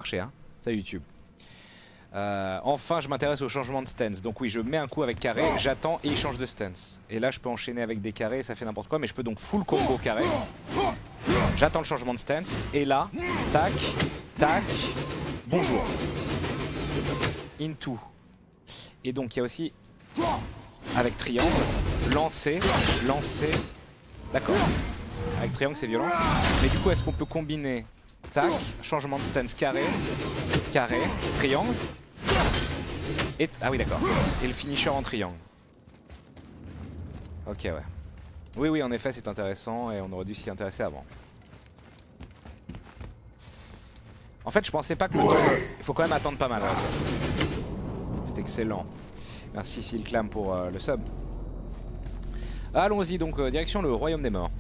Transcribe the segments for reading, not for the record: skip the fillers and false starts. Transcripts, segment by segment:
marché, hein. Ça YouTube. Enfin je m'intéresse au changement de stance. Donc oui, je mets un coup avec carré, j'attends et il change de stance. Et là je peux enchaîner avec des carrés, ça fait n'importe quoi. Mais je peux donc full combo carré. J'attends le changement de stance. Et là, tac, tac, bonjour. Into. Et donc il y a aussi, avec triangle, lancer, lancer. D'accord. Avec triangle c'est violent. Mais du coup est-ce qu'on peut combiner tac, changement de stance carré, carré, triangle. Et... ah oui d'accord. Et le finisher en triangle. Ok ouais. Oui oui en effet c'est intéressant et on aurait dû s'y intéresser avant. En fait je pensais pas que le temps... il faut quand même attendre pas mal. Ouais. C'est excellent. Merci Silclam pour le sub. Allons-y donc direction le royaume des morts.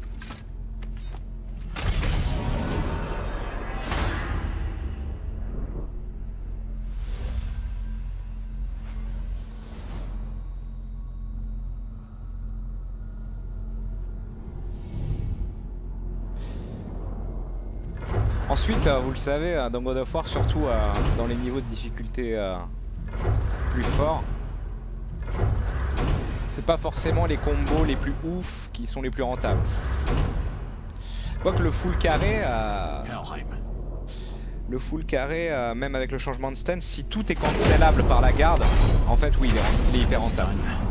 Ensuite, vous le savez, dans God of War, surtout dans les niveaux de difficulté plus forts, c'est pas forcément les combos les plus ouf qui sont les plus rentables. Quoique le full carré, même avec le changement de stance, si tout est cancelable par la garde, en fait oui, il est hyper rentable.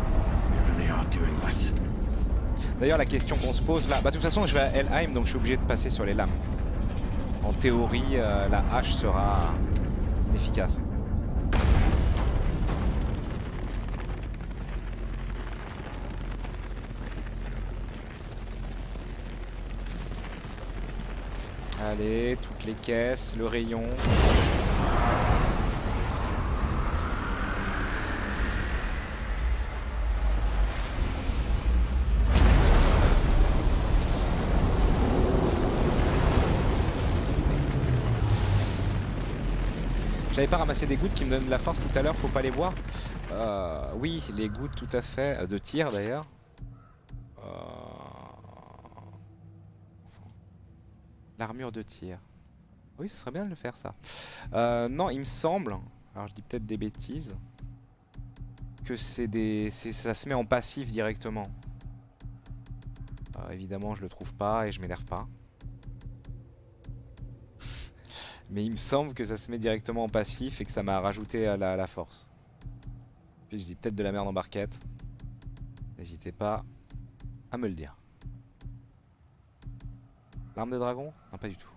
D'ailleurs la question qu'on se pose là, bah de toute façon je vais à Helheim donc je suis obligé de passer sur les lames. En théorie, la hache sera inefficace. Allez, toutes les caisses, le rayon. J'avais pas ramassé des gouttes qui me donnent de la force tout à l'heure, faut pas les voir. Oui, les gouttes tout à fait, de tir d'ailleurs. L'armure de tir. Oui, ça serait bien de le faire ça. Non, il me semble, alors je dis peut-être des bêtises, que ça se met en passif directement. Évidemment, je le trouve pas et je m'énerve pas. Mais il me semble que ça se met directement en passif et que ça m'a rajouté à la force. Puis je dis peut-être de la merde en barquette. N'hésitez pas à me le dire. L'arme des dragons? Non, pas du tout.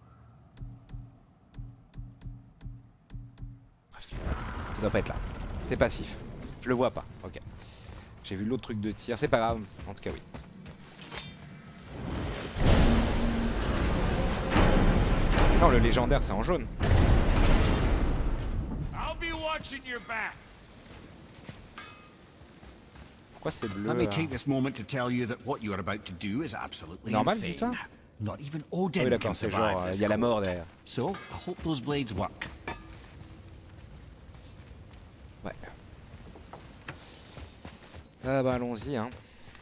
Bref, ça doit pas être là. C'est passif. Je le vois pas. Ok. J'ai vu l'autre truc de tir. C'est pas grave. En tout cas, oui. Non, le légendaire, c'est en jaune. Pourquoi c'est bleu? Normal, cette histoire? Oui, d'accord, c'est genre, il y a la mort derrière. Ouais. Ah bah allons-y, hein.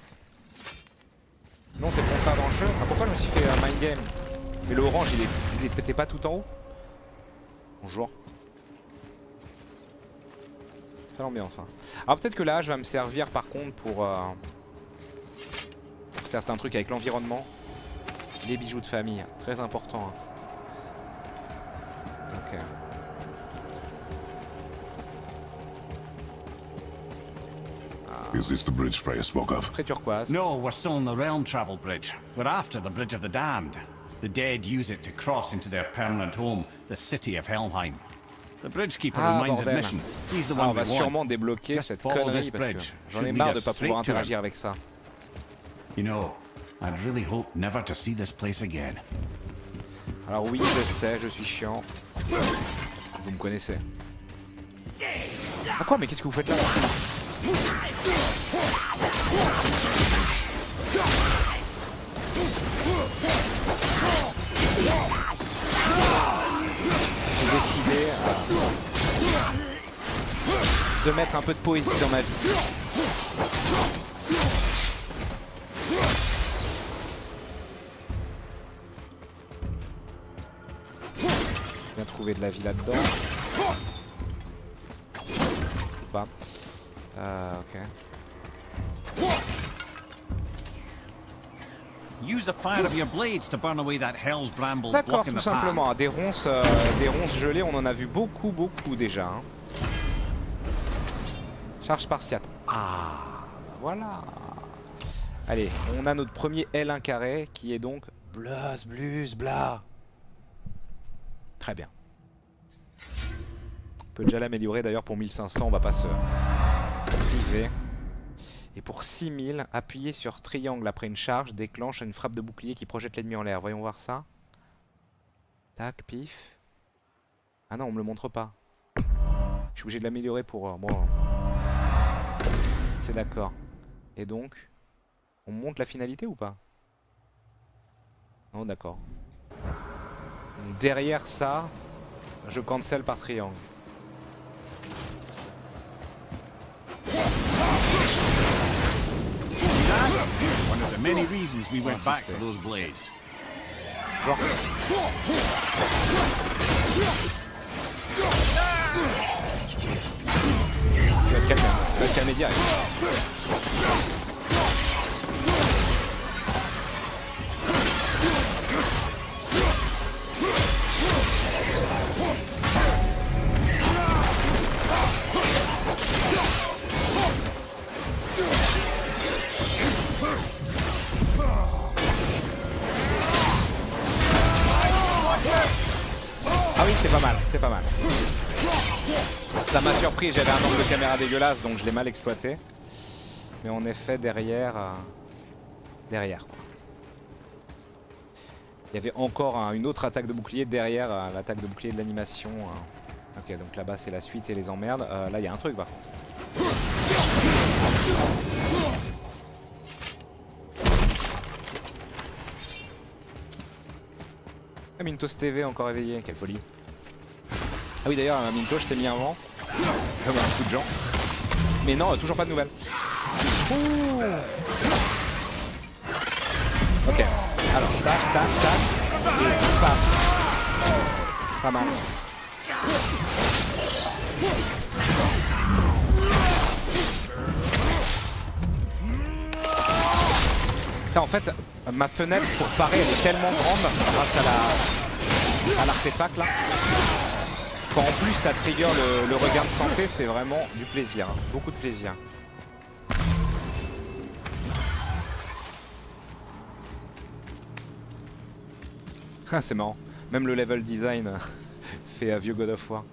Non, c'est le contraire dans le jeu. Ah, pourquoi je me suis fait un mind game? Mais le orange, il était pas tout en haut? Bonjour. C'est l'ambiance, hein. Alors peut-être que la hache va me servir par contre pour certains trucs avec l'environnement. Les bijoux de famille, très important. Hein. Ok. Is this the bridge Freya spoke of? Très turquoise. No, we're still on the realm travel bridge. We're after the Bridge of the Damned. The dead use it to cross into their permanent home, the city of Helheim. The bridgekeeper reminds admission. He's the one on va sûrement débloquer cette connerie parce que j'en ai marre de pas pouvoir interagir avec ça. You know, I'd really hope never to see this place again. Alors oui, je sais, je suis chiant. Vous me connaissez. Ah quoi, mais qu'est-ce que vous faites là? J'ai décidé de mettre un peu de poésie dans ma vie. Bien trouver de la vie là-dedans. Ou pas. Ok. Use the fire of your blades to burn away that hell's bramble D'accord, blocking tout the path. simplement. Des ronces gelées, on en a vu beaucoup déjà. Hein. Charge spartiate. Ah, voilà. Allez, on a notre premier L1 carré qui est donc blues, bla. Très bien. On peut déjà l'améliorer d'ailleurs pour 1500, on va pas se priver. Et pour 6000, appuyer sur triangle après une charge déclenche une frappe de bouclier qui projette l'ennemi en l'air. Voyons voir ça. Tac, pif. Ah non, on me le montre pas. Je suis obligé de l'améliorer pour... bon. C'est d'accord. Et donc, on monte la finalité ou pas? Non, d'accord. Derrière ça, je cancel par triangle. One of the many reasons we went back for those blades. Genre. Tu vas te calmer, tu vas te calmer direct. Ah oui, c'est pas mal, c'est pas mal. Ça m'a surpris, j'avais un angle de caméra dégueulasse donc je l'ai mal exploité. Mais en effet derrière... derrière quoi. Il y avait encore une autre attaque de bouclier derrière l'attaque de bouclier de l'animation. Ok, donc là-bas c'est la suite et les emmerdes. Là il y a un truc par contre. Ah, Mintos TV encore éveillé, quelle folie. Ah oui d'ailleurs Mintos je t'ai mis un vent. Comme un coup de gens. Mais non, toujours pas de nouvelles. Ouh. Ok, alors tac, tac, tac. Et paf. Pas mal. Putain, en fait, ma fenêtre pour parer elle est tellement grande grâce à l'artefact là. Quand en plus ça trigger le regain de santé, c'est vraiment du plaisir, hein. Beaucoup de plaisir. Ah, c'est marrant, même le level design fait à vieux God of War.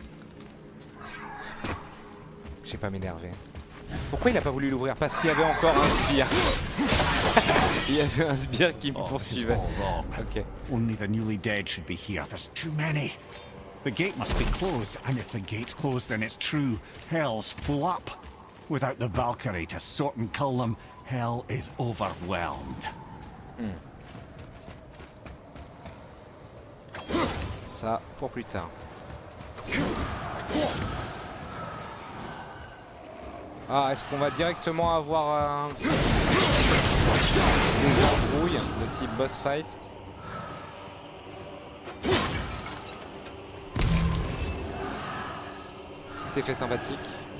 Je vais pas m'énerver. Pourquoi il a pas voulu l'ouvrir? Parce qu'il y avait encore un sbire. Il y avait un sbire qui me poursuivait. Ok. Only the newly dead should be here. There's too many. The gate must be closed, and if the gate's closed, then it's true. Hell's full up. Without the Valkyrie to sort and kill them, hell is overwhelmed. Ça pour plus tard. Ah, est-ce qu'on va directement avoir des embrouilles de type boss fight? Petit effet sympathique.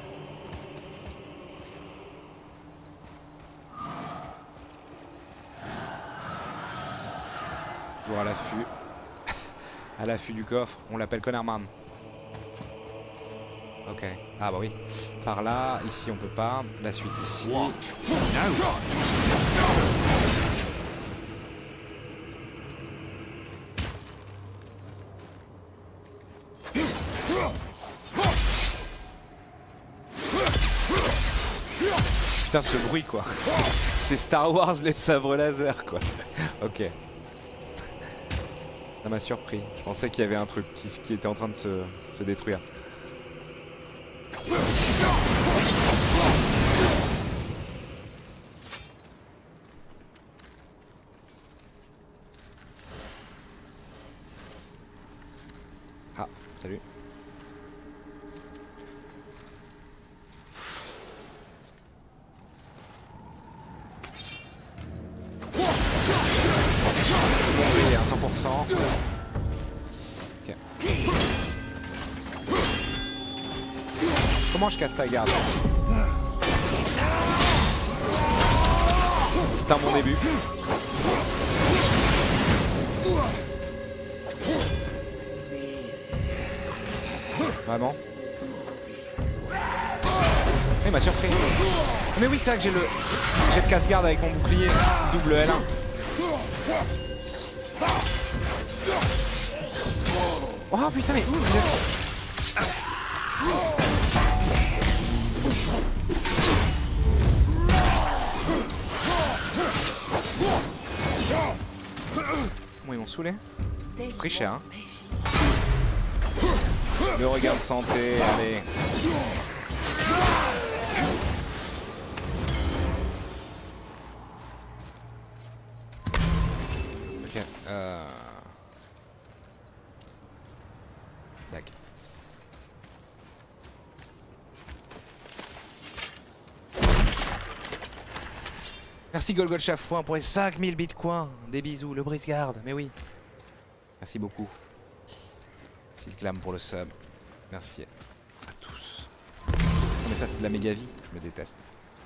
Toujours à l'affût. À l'affût du coffre. On l'appelle Connerman. Ok. Ah bah oui. Par là, ici on peut pas. La suite ici. Putain ce bruit quoi. C'est Star Wars les sabres laser quoi. Ok. Ça m'a surpris. Je pensais qu'il y avait un truc qui était en train de se détruire. Ah, salut. Bon, oui, à 100%. Ok. Comment je casse ta garde? C'est un bon début. Vraiment? Il m'a surpris. Mais oui, c'est vrai que j'ai le casse-garde avec mon bouclier double L1. Oh putain, mais où vous êtes? Bon, ils m'ont saoulé. Pris cher, hein. Le regain de santé, allez. Ok, Tac. Merci Golgot Chafouin pour les 5000 bitcoins. Des bisous, le brise-garde, mais oui. Merci beaucoup. Merci le clam pour le sub. Merci à tous. Non mais ça c'est de la méga vie, je me déteste.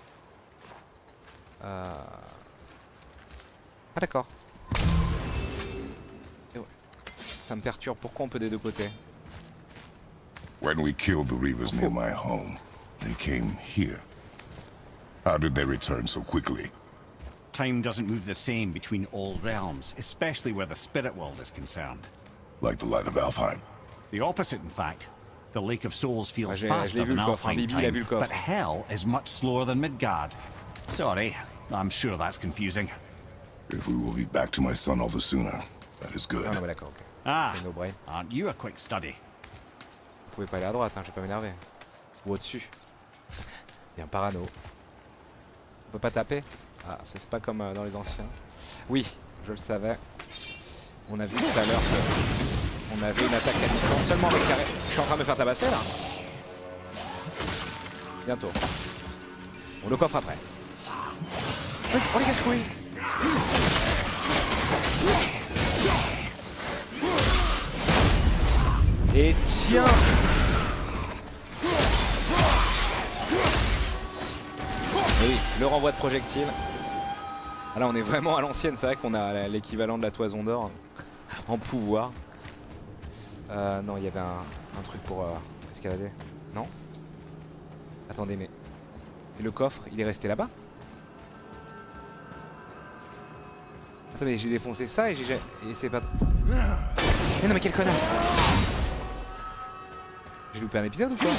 Ah d'accord. Et ouais. Ça me perturbe, pourquoi on peut des deux côtés? When we killed the Reavers near my home, they came here. How did they return so quickly? Time doesn't move the same between all realms, especially where the spirit world is concerned. Like the light of Alfheim. The opposite, in fact. The Lake of Souls feels je faster l'ai vu than le coffre, hein, Alfheim Bibi, il a vu time, le coffre. but Hell is much slower than Midgard. Sorry, I'm sure that's confusing. If we will be back to my son all the sooner, that is good. Ah non mais d'accord, ok. Ah, No brain. aren't you a quick study? Vous pouvez pas aller à droite, hein, je vais pas m'énerver. Ou au-dessus. Il y a un parano. On peut pas taper? Ah, c'est pas comme dans les anciens. Oui, je le savais. On a vu tout à l'heure qu'on avait une attaque à distance seulement avec carré. Je suis en train de me faire tabasser là. Bientôt. On le coffre après. Oh les casse-couilles! Et tiens! Oui, le renvoi de projectiles. Ah là on est vraiment à l'ancienne, c'est vrai qu'on a l'équivalent de la toison d'or en pouvoir. Non, il y avait un truc pour escalader. Non? Attendez, mais... Et le coffre, il est resté là-bas? Attendez, j'ai défoncé ça et c'est pas... Mais non mais quel connard! J'ai loupé un épisode ou quoi?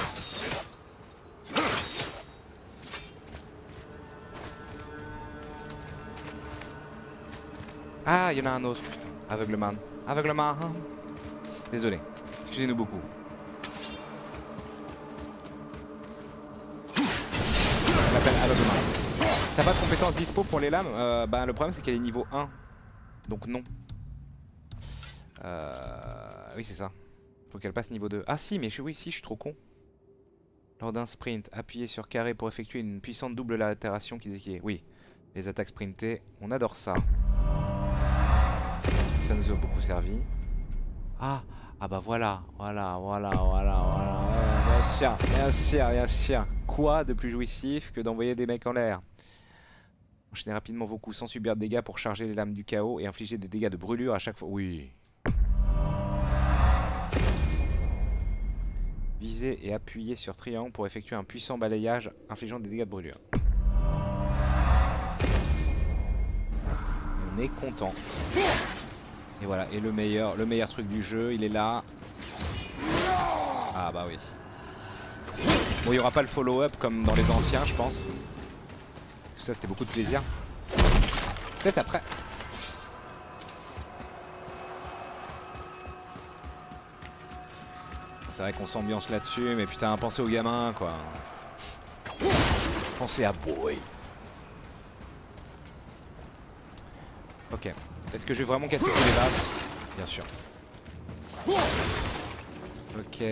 Ah, il y en a un autre, putain. Aveugleman. Aveugleman. Désolé. Excusez-nous beaucoup. On l'appelle Aveugleman. T'as pas de compétence dispo pour les lames? Bah, le problème, c'est qu'elle est niveau 1. Donc non. Oui, c'est ça. Faut qu'elle passe niveau 2. Ah si, mais oui, si, je suis trop con. Lors d'un sprint, appuyez sur carré pour effectuer une puissante double latération qui déquiert. Oui, les attaques sprintées, on adore ça. Ça nous a beaucoup servi. Ah bah voilà. Bien sûr. Quoi de plus jouissif que d'envoyer des mecs en l'air? Enchaînez rapidement vos coups sans subir de dégâts pour charger les lames du chaos et infliger des dégâts de brûlure à chaque fois. Oui. Visez et appuyez sur triangle pour effectuer un puissant balayage infligeant des dégâts de brûlure. On est content. Et voilà, et le meilleur truc du jeu, il est là. Ah bah oui. Bon, il n'y aura pas le follow-up comme dans les anciens, je pense. Parce que ça, c'était beaucoup de plaisir. Peut-être après. C'est vrai qu'on s'ambiance là-dessus, mais putain, pensez aux gamins, quoi. Pensez à Boy. Ok. Est-ce que je vais vraiment casser tous les bases? Bien sûr. Ok,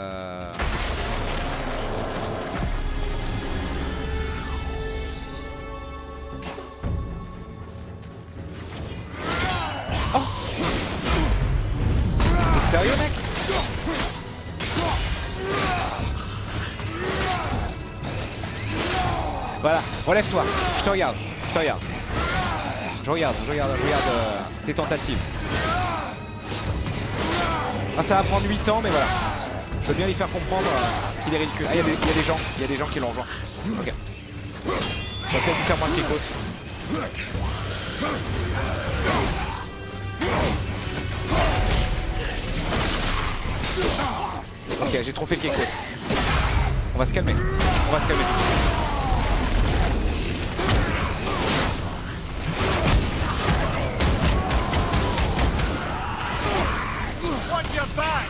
Oh! T'es sérieux, mec? Voilà, relève-toi, je te regarde, je te regarde. Je regarde tes tentatives. Ah, ça va prendre 8 ans, mais voilà. Je veux bien lui faire comprendre qu'il est ridicule. Ah, il y a des gens qui l'ont rejoint. Ok. Je vais peut-être lui faire moins de Kekos. Ok, j'ai trop fait le Kekos. On va se calmer. On va se calmer. Watch your back!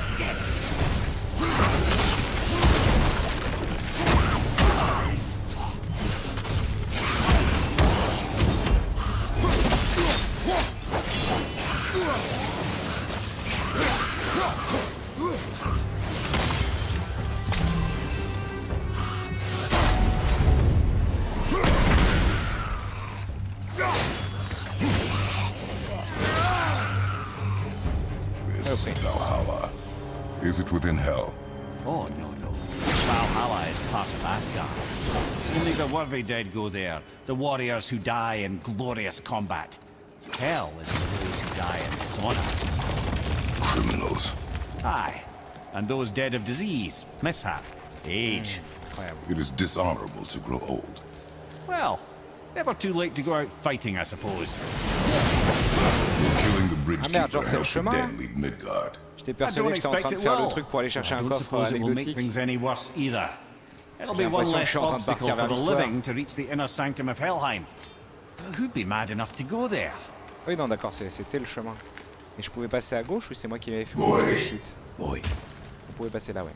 This Valhalla. Is it within hell? Oh, no. Valhalla is part of Asgard. Only the worthy dead go there, the warriors who die in glorious combat. Hell is for those who die in dishonor. Criminals. Aye, and those dead of disease, mishap, age. It is dishonorable to grow old. Well, never too late to go out fighting, I suppose. Killing the bridgekeeper genre, c'est le helped the chemin, dead leave Midgard. J'étais persuadé que j'étais en train de faire le truc pour aller chercher un coffre It will make anecdotique. things any worse either. It'll be J'ai one l'impression que je less suis en train de obstacle partir for vers the l'histoire. living to reach the inner sanctum of Helheim. But who'd be mad enough to go there? Oui, non, d'accord, c'était le chemin. Mais je pouvais passer à gauche ou c'est moi qui m'avais fait Oui. shit? Oui. On pouvait passer là, ouais.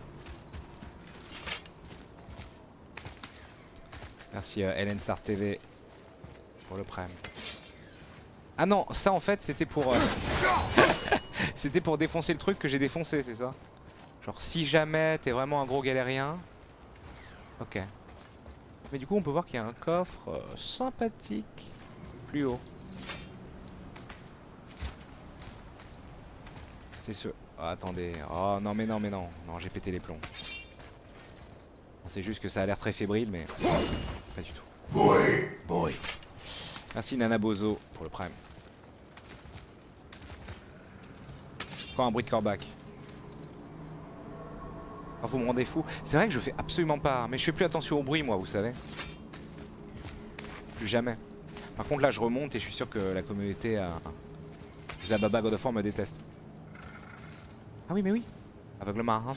Merci Hélène Sart TV pour le prime. Ah non, ça en fait c'était pour c'était pour défoncer le truc que j'ai défoncé, c'est ça? Genre si jamais t'es vraiment un gros galérien. Ok. Mais du coup on peut voir qu'il y a un coffre sympathique plus haut. C'est ce... Oh, attendez. Oh non mais non mais non. Non, j'ai pété les plombs. C'est juste que ça a l'air très fébrile mais... Pas du tout. Boy. Merci Nana Bozo pour le prime. Quoi un bruit de corbac? Oh, vous me rendez fou. C'est vrai que je fais absolument pas... Mais je fais plus attention au bruit moi, vous savez. Plus jamais. Par contre là je remonte et je suis sûr que la communauté Zababa God of War me déteste. Ah oui mais oui. Aveuglement. Hein.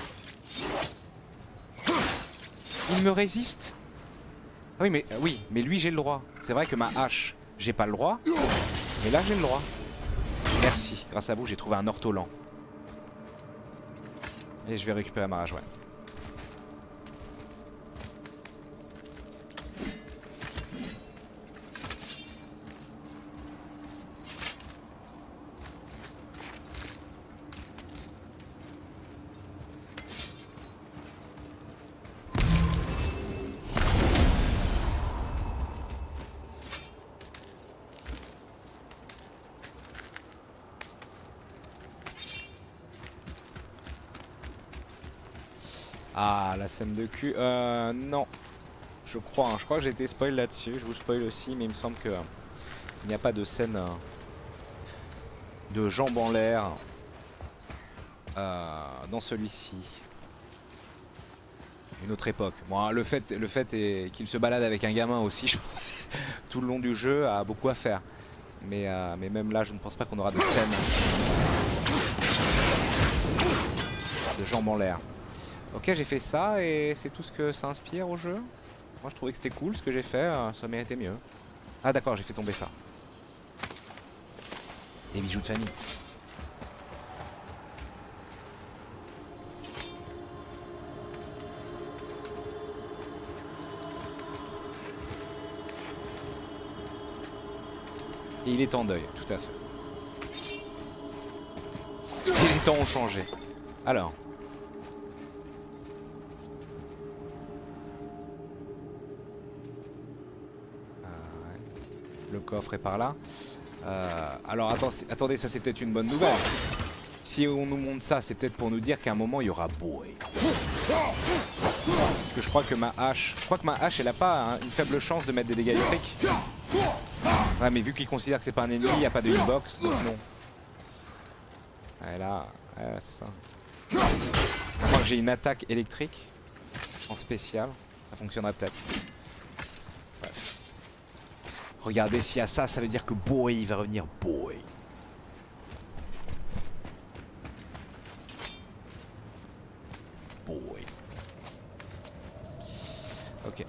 Il me résiste. Ah oui mais lui j'ai le droit. C'est vrai que ma hache j'ai pas le droit. Mais là j'ai le droit. Merci. Grâce à vous j'ai trouvé un ortolan. Et je vais récupérer ma hache, ouais. Ah, la scène de cul. Non. Je crois que j'ai été spoil là-dessus. Je vous spoil aussi, mais il me semble que il n'y a pas de scène de jambes en l'air dans celui-ci. Une autre époque. Bon, le fait est qu'il se balade avec un gamin aussi, je pense, tout le long du jeu a beaucoup à faire. Mais même là, je ne pense pas qu'on aura de scène de jambes en l'air. Ok, j'ai fait ça et c'est tout ce que ça inspire au jeu. Moi je trouvais que c'était cool ce que j'ai fait, ça méritait mieux. Ah d'accord, j'ai fait tomber ça. Des bijoux de famille. Et il est en deuil, tout à fait. Et les temps ont changé. Alors. Le coffre est par là. Alors attendez, ça c'est peut-être une bonne nouvelle. Si on nous montre ça, c'est peut-être pour nous dire qu'à un moment il y aura Boy. Parce que je crois que ma hache... elle a pas une faible chance de mettre des dégâts électriques. Ouais, mais vu qu'il considère que c'est pas un ennemi, il n'y a pas de hitbox, donc non. Ouais, là, ouais, c'est ça. À moins que j'ai une attaque électrique en spécial, ça fonctionnerait peut-être. Bref. Regardez, s'il y a ça, ça veut dire que Boy va revenir. Boy. Ok.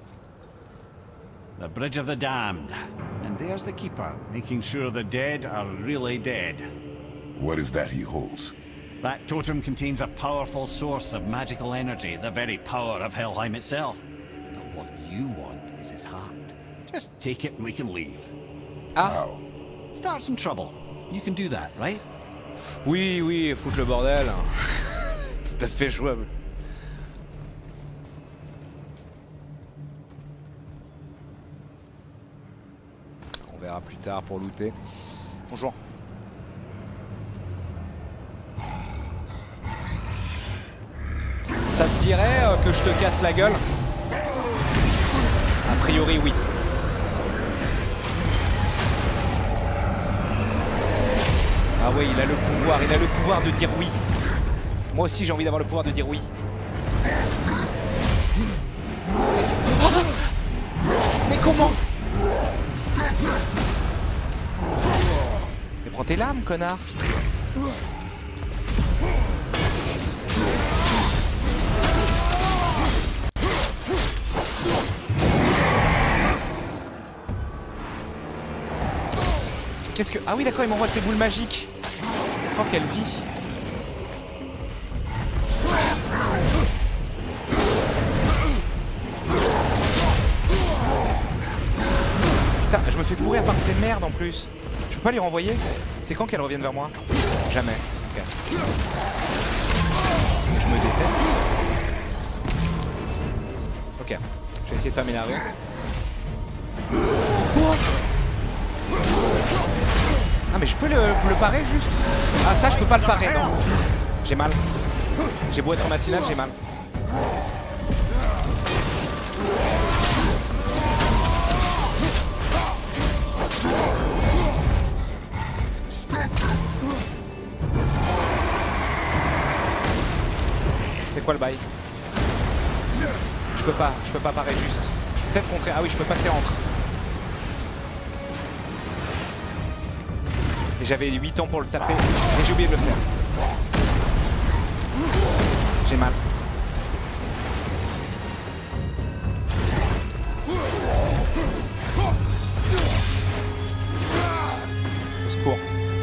The Bridge of the Damned. And there's the Keeper, making sure the dead are really dead. What is that he holds? That totem contains a powerful source of magical energy, the very power of Helheim itself. But what you want is his heart. Just take it and we can leave. Ah. How? Start some trouble. You can do that, right? Oui, oui, foutre le bordel. Tout à fait jouable. On verra plus tard pour looter. Bonjour. Ça te dirait que je te casse la gueule? A priori, oui. Ah ouais, il a le pouvoir de dire oui. Moi aussi j'ai envie d'avoir le pouvoir de dire oui. Ah, mais comment? Mais prends tes lames, connard. Qu'est-ce que... Ah oui d'accord, il m'envoie ses boules magiques. Oh quelle vie. Putain, je me fais courir par ces merdes en plus. Je peux pas les renvoyer? C'est quand qu'elles reviennent vers moi? Jamais. Ok. Je me déteste. Ok. Je vais essayer de pas m'énerver. Ah mais je peux le parer juste? Ah ça je peux pas le parer, non. J'ai mal. J'ai beau être matinal, j'ai mal. C'est quoi le bail? Je peux pas parer juste. Je peux peut-être contrer. Ah oui, je peux passer entre. Et j'avais 8 ans pour le taper, et j'ai oublié de le faire. J'ai mal. Au secours.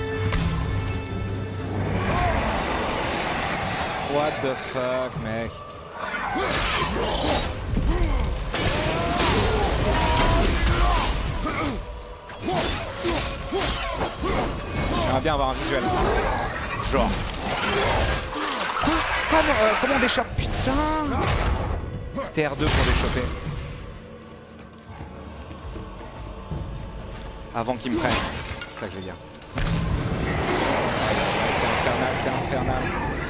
What the fuck, mec? J'aimerais bien avoir un visuel. Genre. Quoi non, comment on déchoppe? Putain! C'était R2 pour déchopper. Avant qu'il me prenne. C'est ça que je veux dire. C'est infernal, c'est infernal.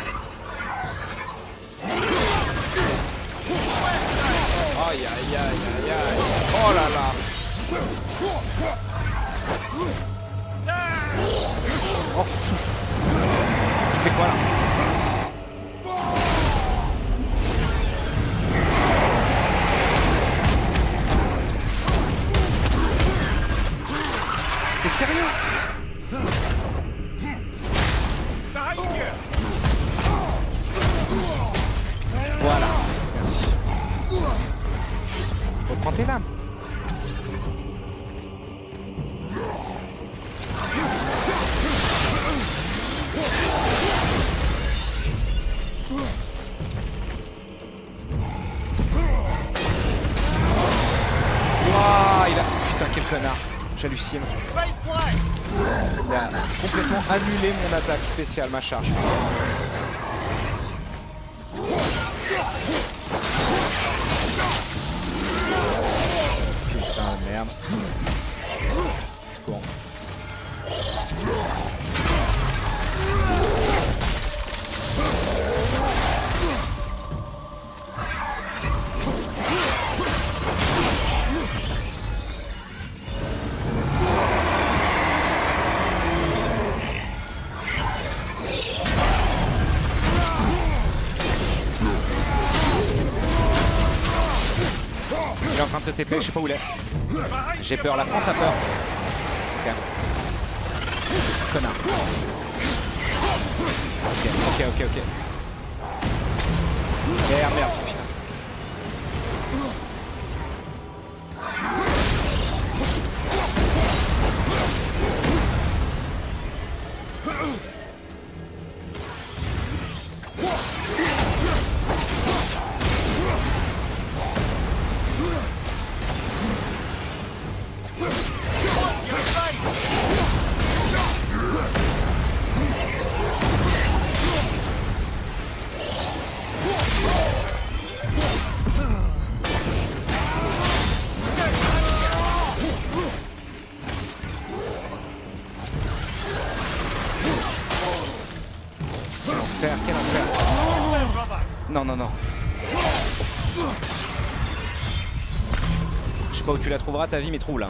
Aïe aïe aïe aïe aïe. Oh là là. Oh. Il fait quoi là? T'es sérieux? Voilà, merci. Reprends tes lames. Putain, quel connard. J'hallucine. Il a complètement annulé mon attaque spéciale, ma charge. Putain de merde. Bon. Il est en train de se TP, je sais pas où il est. J'ai peur, la France a peur. Ok. Connard. Ok. Merde. Putain. Quel enfer. Non. Je sais pas où tu la trouveras ta vie, mais trouve là.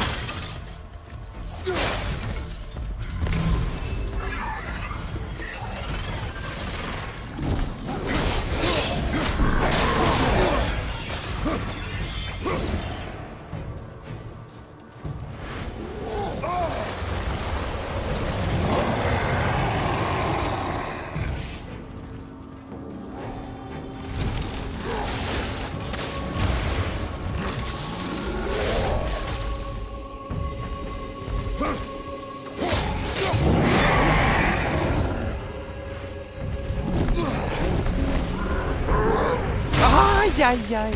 Aïe.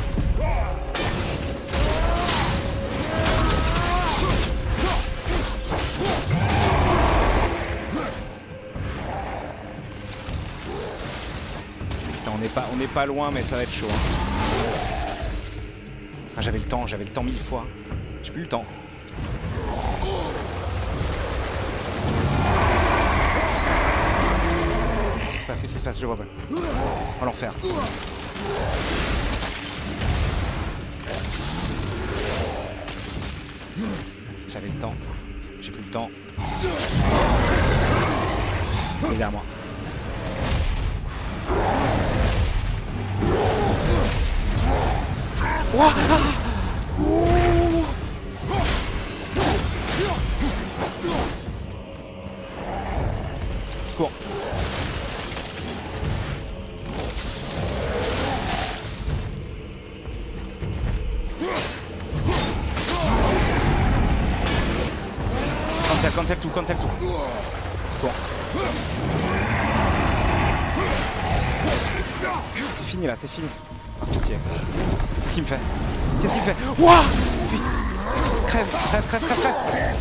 Putain, on n'est pas loin, mais ça va être chaud. Ah, j'avais le temps 1000 fois. J'ai plus le temps. Qu'est-ce qui se passe? Je vois pas. Oh l'enfer. J'avais le temps. J'ai plus le temps. Il est derrière moi. Ouah, cours. Cancel tout. Cours. C'est fini là, c'est fini. Oh pitié. Qu'est-ce qu'il me fait? Ouah, putain. Crève.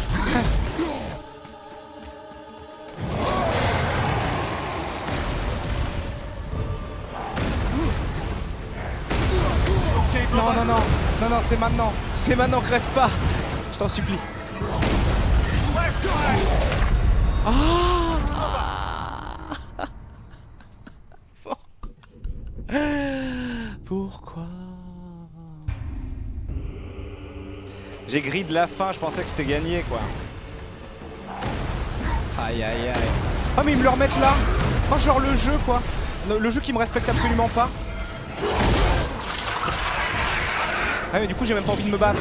Non, c'est maintenant. Crève pas. Je t'en supplie. Pourquoi? J'ai grid la fin, je pensais que c'était gagné quoi. Aïe. Oh mais ils me le remettent là. Oh genre le jeu quoi. Le jeu qui me respecte absolument pas. Ah mais du coup j'ai même pas envie de me battre.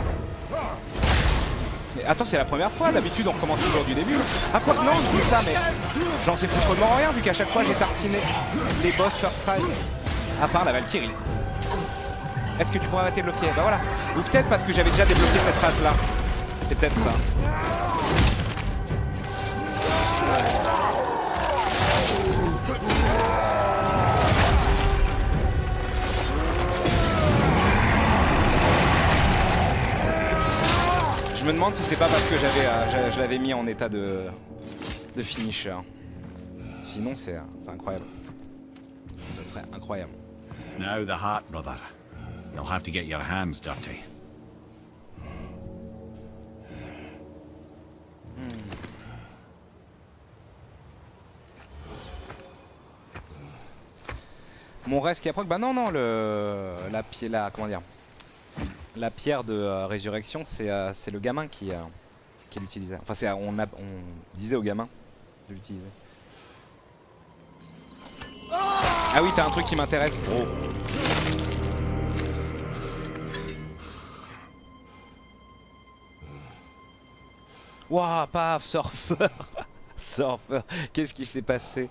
Mais attends, c'est la première fois, d'habitude on recommence toujours du début. Ah quoi, non, je dis ça, mais j'en sais foutrement rien vu qu'à chaque fois j'ai tartiné les boss first try. À part la Valkyrie. Est-ce que tu pourrais arrêter de bloquer? Bah voilà. Ou peut-être parce que j'avais déjà débloqué cette phase là. C'est peut-être ça. Je me demande si c'est pas parce que je l'avais mis en état de finisher. Sinon c'est incroyable. Ça serait incroyable. Now the heart, brother. You'll have to get your hands dirty. Mon reste qui approche, bah non, comment dire, la pierre de résurrection, c'est le gamin qui l'utilisait. Enfin, on disait au gamin de l'utiliser. Ah oui, t'as un truc qui m'intéresse, gros. Waouh, paf, surfeur. Surfeur, qu'est-ce qui s'est passé?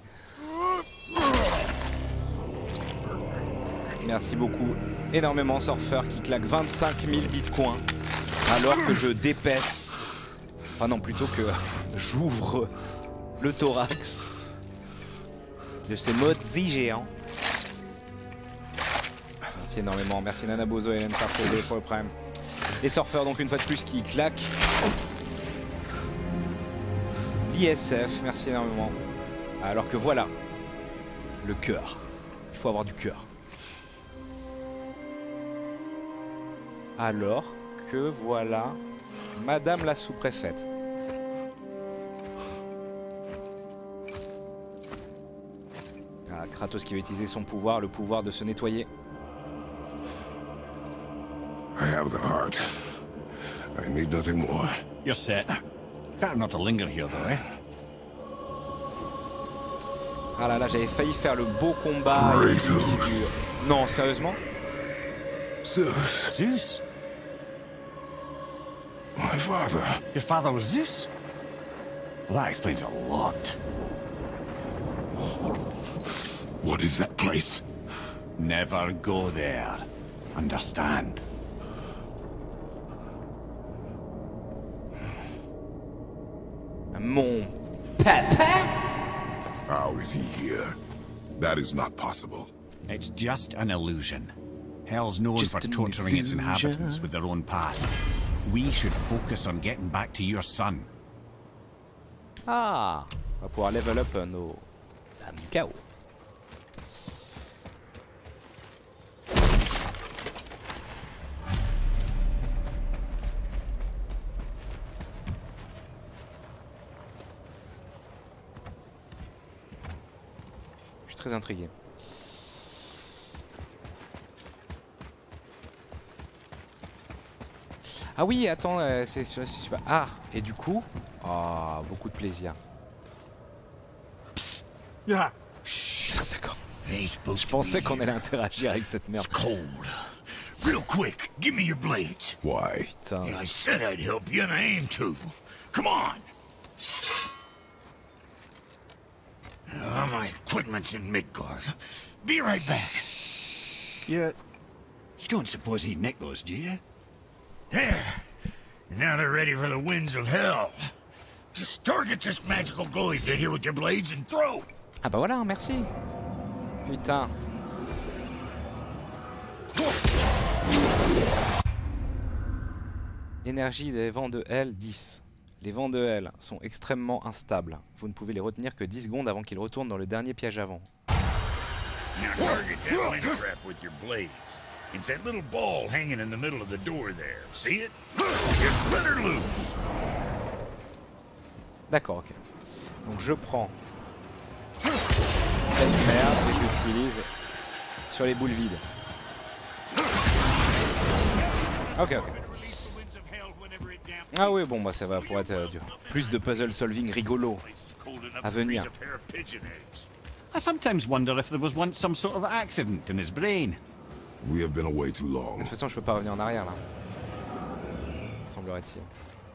Merci beaucoup. Énormément, surfeur qui claque 25 000 bitcoins alors que je dépaisse. Enfin non, plutôt que j'ouvre le thorax de ces mozzi géants. Merci énormément. Merci Nana Bozo et Hélène Farfodé pour le prime. Les surfeurs donc une fois de plus qui claquent. L'ISF, merci énormément. Alors que voilà, le cœur. Il faut avoir du cœur. Alors que voilà Madame la sous-préfète. Ah, Kratos qui va utiliser son pouvoir, le pouvoir de se nettoyer. I have the heart. I need nothing more. You're set. Better not to linger here, though, eh? Ah là là, j'avais failli faire le beau combat. Non, sérieusement? Zeus, Zeus? my father. Your father was Zeus? Well, that explains a lot. What is that place? Never go there. Understand? Mon papa? How is he here? That is not possible. It's just an illusion. Hell's known Just for an torturing its illusion. inhabitants with their own past. We should focus on getting back to your son. Ah, on va pouvoir level up nos dames du chaos. Je suis très intrigué. Ah oui, attends, c'est super. Ah, et du coup, oh, beaucoup de plaisir. Yeah. D'accord. Je pensais qu'on allait interagir avec cette merde. Cold. Real quick, give me your blades. Why? Putain. I said I'd help you, and I aim to. Come on. My equipment's in Midgard. Be right back. You don't suppose he'd nick those, do you? There. And now they're ready for the winds of hell. Just target this magical glowy bit here with your blades and throw. Ah bah voilà, merci. Putain. Énergie des vents de Hell 10. Les vents de Hell sont extrêmement instables. Vous ne pouvez les retenir que 10 secondes avant qu'ils retournent dans le dernier piège avant. Now target that wind trap with your blades. It's that little ball hanging in the middle of the door there. See it? Just let her loose. D'accord, ok. Donc je prends cette merde et je l'utilise sur les boules vides. Ok, ok. Ah oui, bon, bah ça va pour être dur. Plus de puzzle solving rigolo à venir. I sometimes wonder if there was once some sort of accident in his brain. We have been away too De long. toute façon, je peux pas revenir en arrière là. Semblerait-il.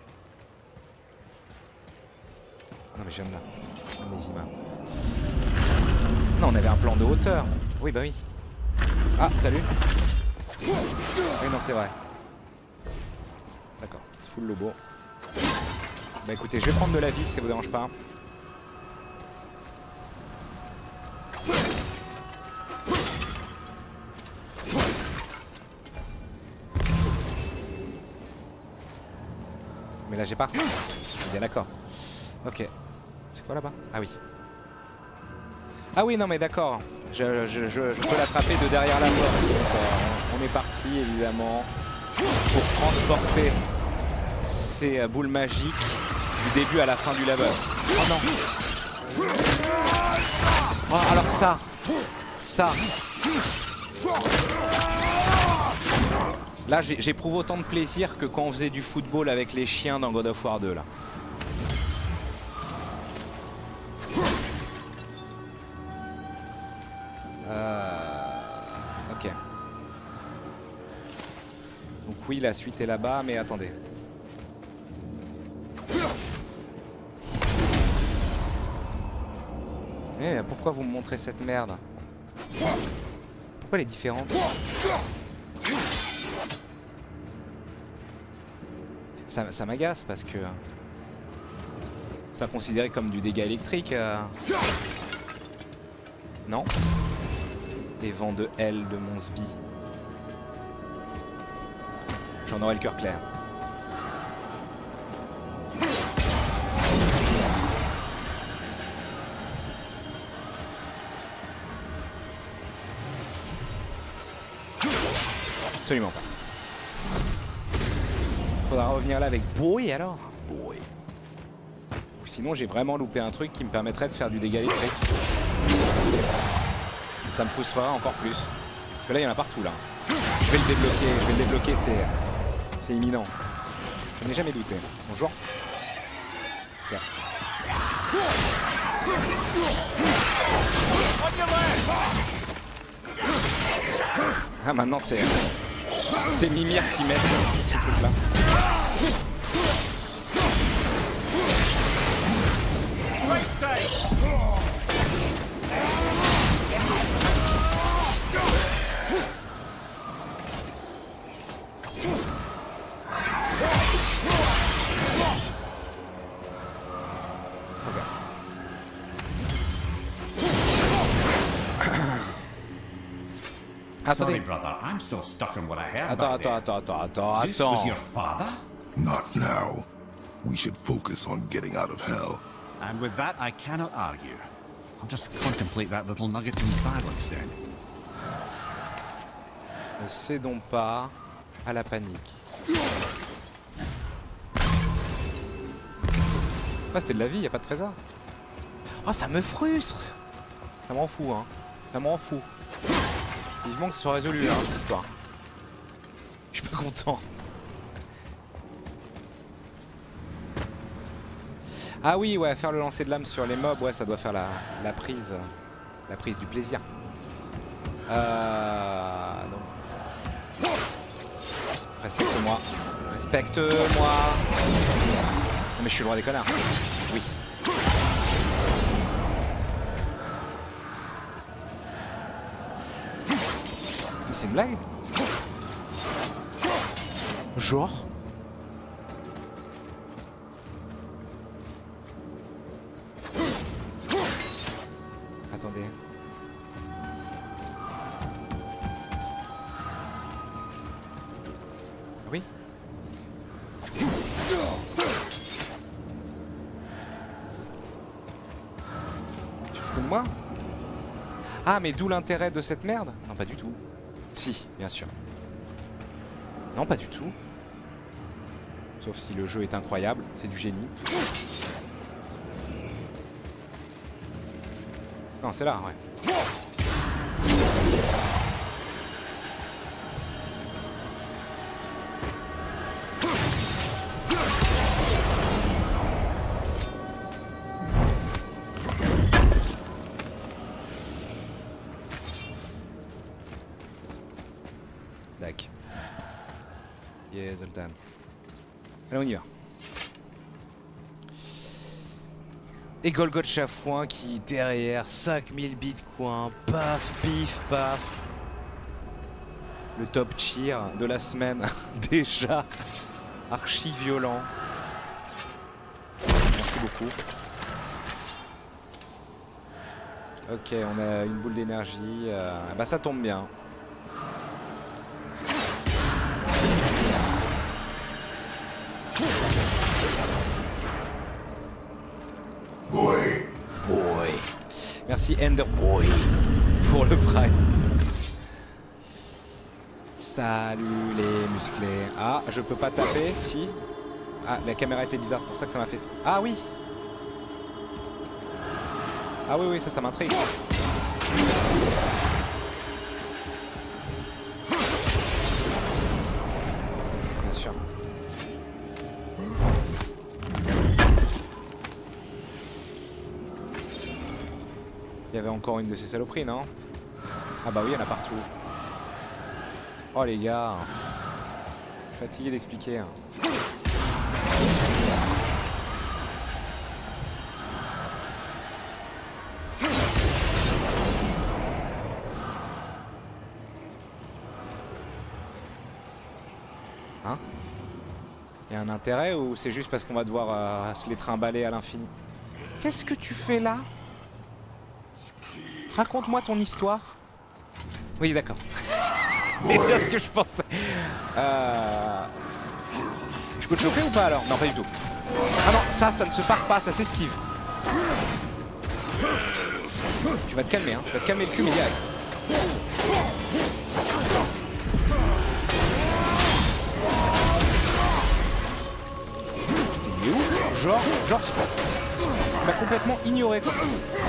Non mais j'aime là. Onésima. Non, on avait un plan de hauteur. Oui, bah oui. Ah, salut. Oui, non, c'est vrai. D'accord, full lobo. Bah écoutez, je vais prendre de la vie si ça vous dérange pas. Mais là j'ai pas. On est bien d'accord. Ok. C'est quoi là-bas? Ah oui. Ah oui, non mais d'accord. Je peux l'attraper de derrière la porte. Donc, on est parti évidemment pour transporter ces boules magiques du début à la fin du level. Oh non. Oh, alors ça. Là j'éprouve autant de plaisir que quand on faisait du football avec les chiens dans God of War 2 là. Ok. Donc oui, la suite est là-bas, mais attendez. Mais pourquoi vous me montrez cette merde? Pourquoi elle est différente? Ça m'agace parce que c'est pas considéré comme du dégât électrique. Non. Les vents de L de Monsby. J'en aurais le cœur clair. Absolument pas. Faudra revenir là avec Boy alors. Boy. Ou sinon j'ai vraiment loupé un truc qui me permettrait de faire du dégât électrique. Et ça me frustrera encore plus. Parce que là il y en a partout là. Je vais le débloquer, c'est imminent. Je n'ai jamais douté. Bonjour. Là. Ah maintenant c'est Mimir qui met ce truc là. Sorry, brother. I'm still stuck on what I heard back there. Zeus was your father? Not now. We should focus on getting out of hell. And with that, I cannot argue. I'll just contemplate that little nugget in silence then. Ne cédons pas à la panique. Ah, c'était de la vie, y a pas de trésor. Oh, ça me frustre. Ça m'en fout, hein. Ça m'en fout. Vivement que ce soit résolu, hein, cette histoire. Je suis pas content. Ah oui, ouais, faire le lancer de l'âme sur les mobs, ouais, ça doit faire la prise du plaisir. Donc. Respecte-moi. Respecte-moi. Mais je suis le roi des connards. Oui. Mais c'est une blague? Genre? Attendez. Oui. Tu te fous de moi? Ah, mais d'où l'intérêt de cette merde? Non, pas du tout. Si, bien sûr. Non, pas du tout. Sauf si le jeu est incroyable, c'est du génie. Non, c'est là, ouais. Dac. Yeah, Zoltan. Allez, on y va. Et Golgoth Chafouin qui derrière 5000 bitcoins, paf, pif, paf. Le top cheer de la semaine, déjà archi violent. Merci beaucoup. Ok, on a une boule d'énergie, bah ça tombe bien. Boy. Merci Ender Boy pour le prime. Salut les musclés. Ah, je peux pas taper, si. Ah, la caméra était bizarre, c'est pour ça que ça m'a fait... Ah oui. Ah oui, oui, ça m'intrigue. Bien sûr. Il y avait encore une de ces saloperies, non? Ah bah oui, il y en a partout. Oh les gars. Je suis fatigué d'expliquer. Hein? Il y a un intérêt ou c'est juste parce qu'on va devoir se les trimballer à l'infini? Qu'est-ce que tu fais là? Raconte-moi ton histoire. Oui, d'accord. C'est bien ce que je pensais. Je peux te choper ou pas alors? Non, pas du tout. Ah non, ça ne se part pas, ça s'esquive. Tu vas te calmer, hein. Tu vas te calmer le cul, mais direct. Il est où? Genre, il m'a complètement ignoré quoi.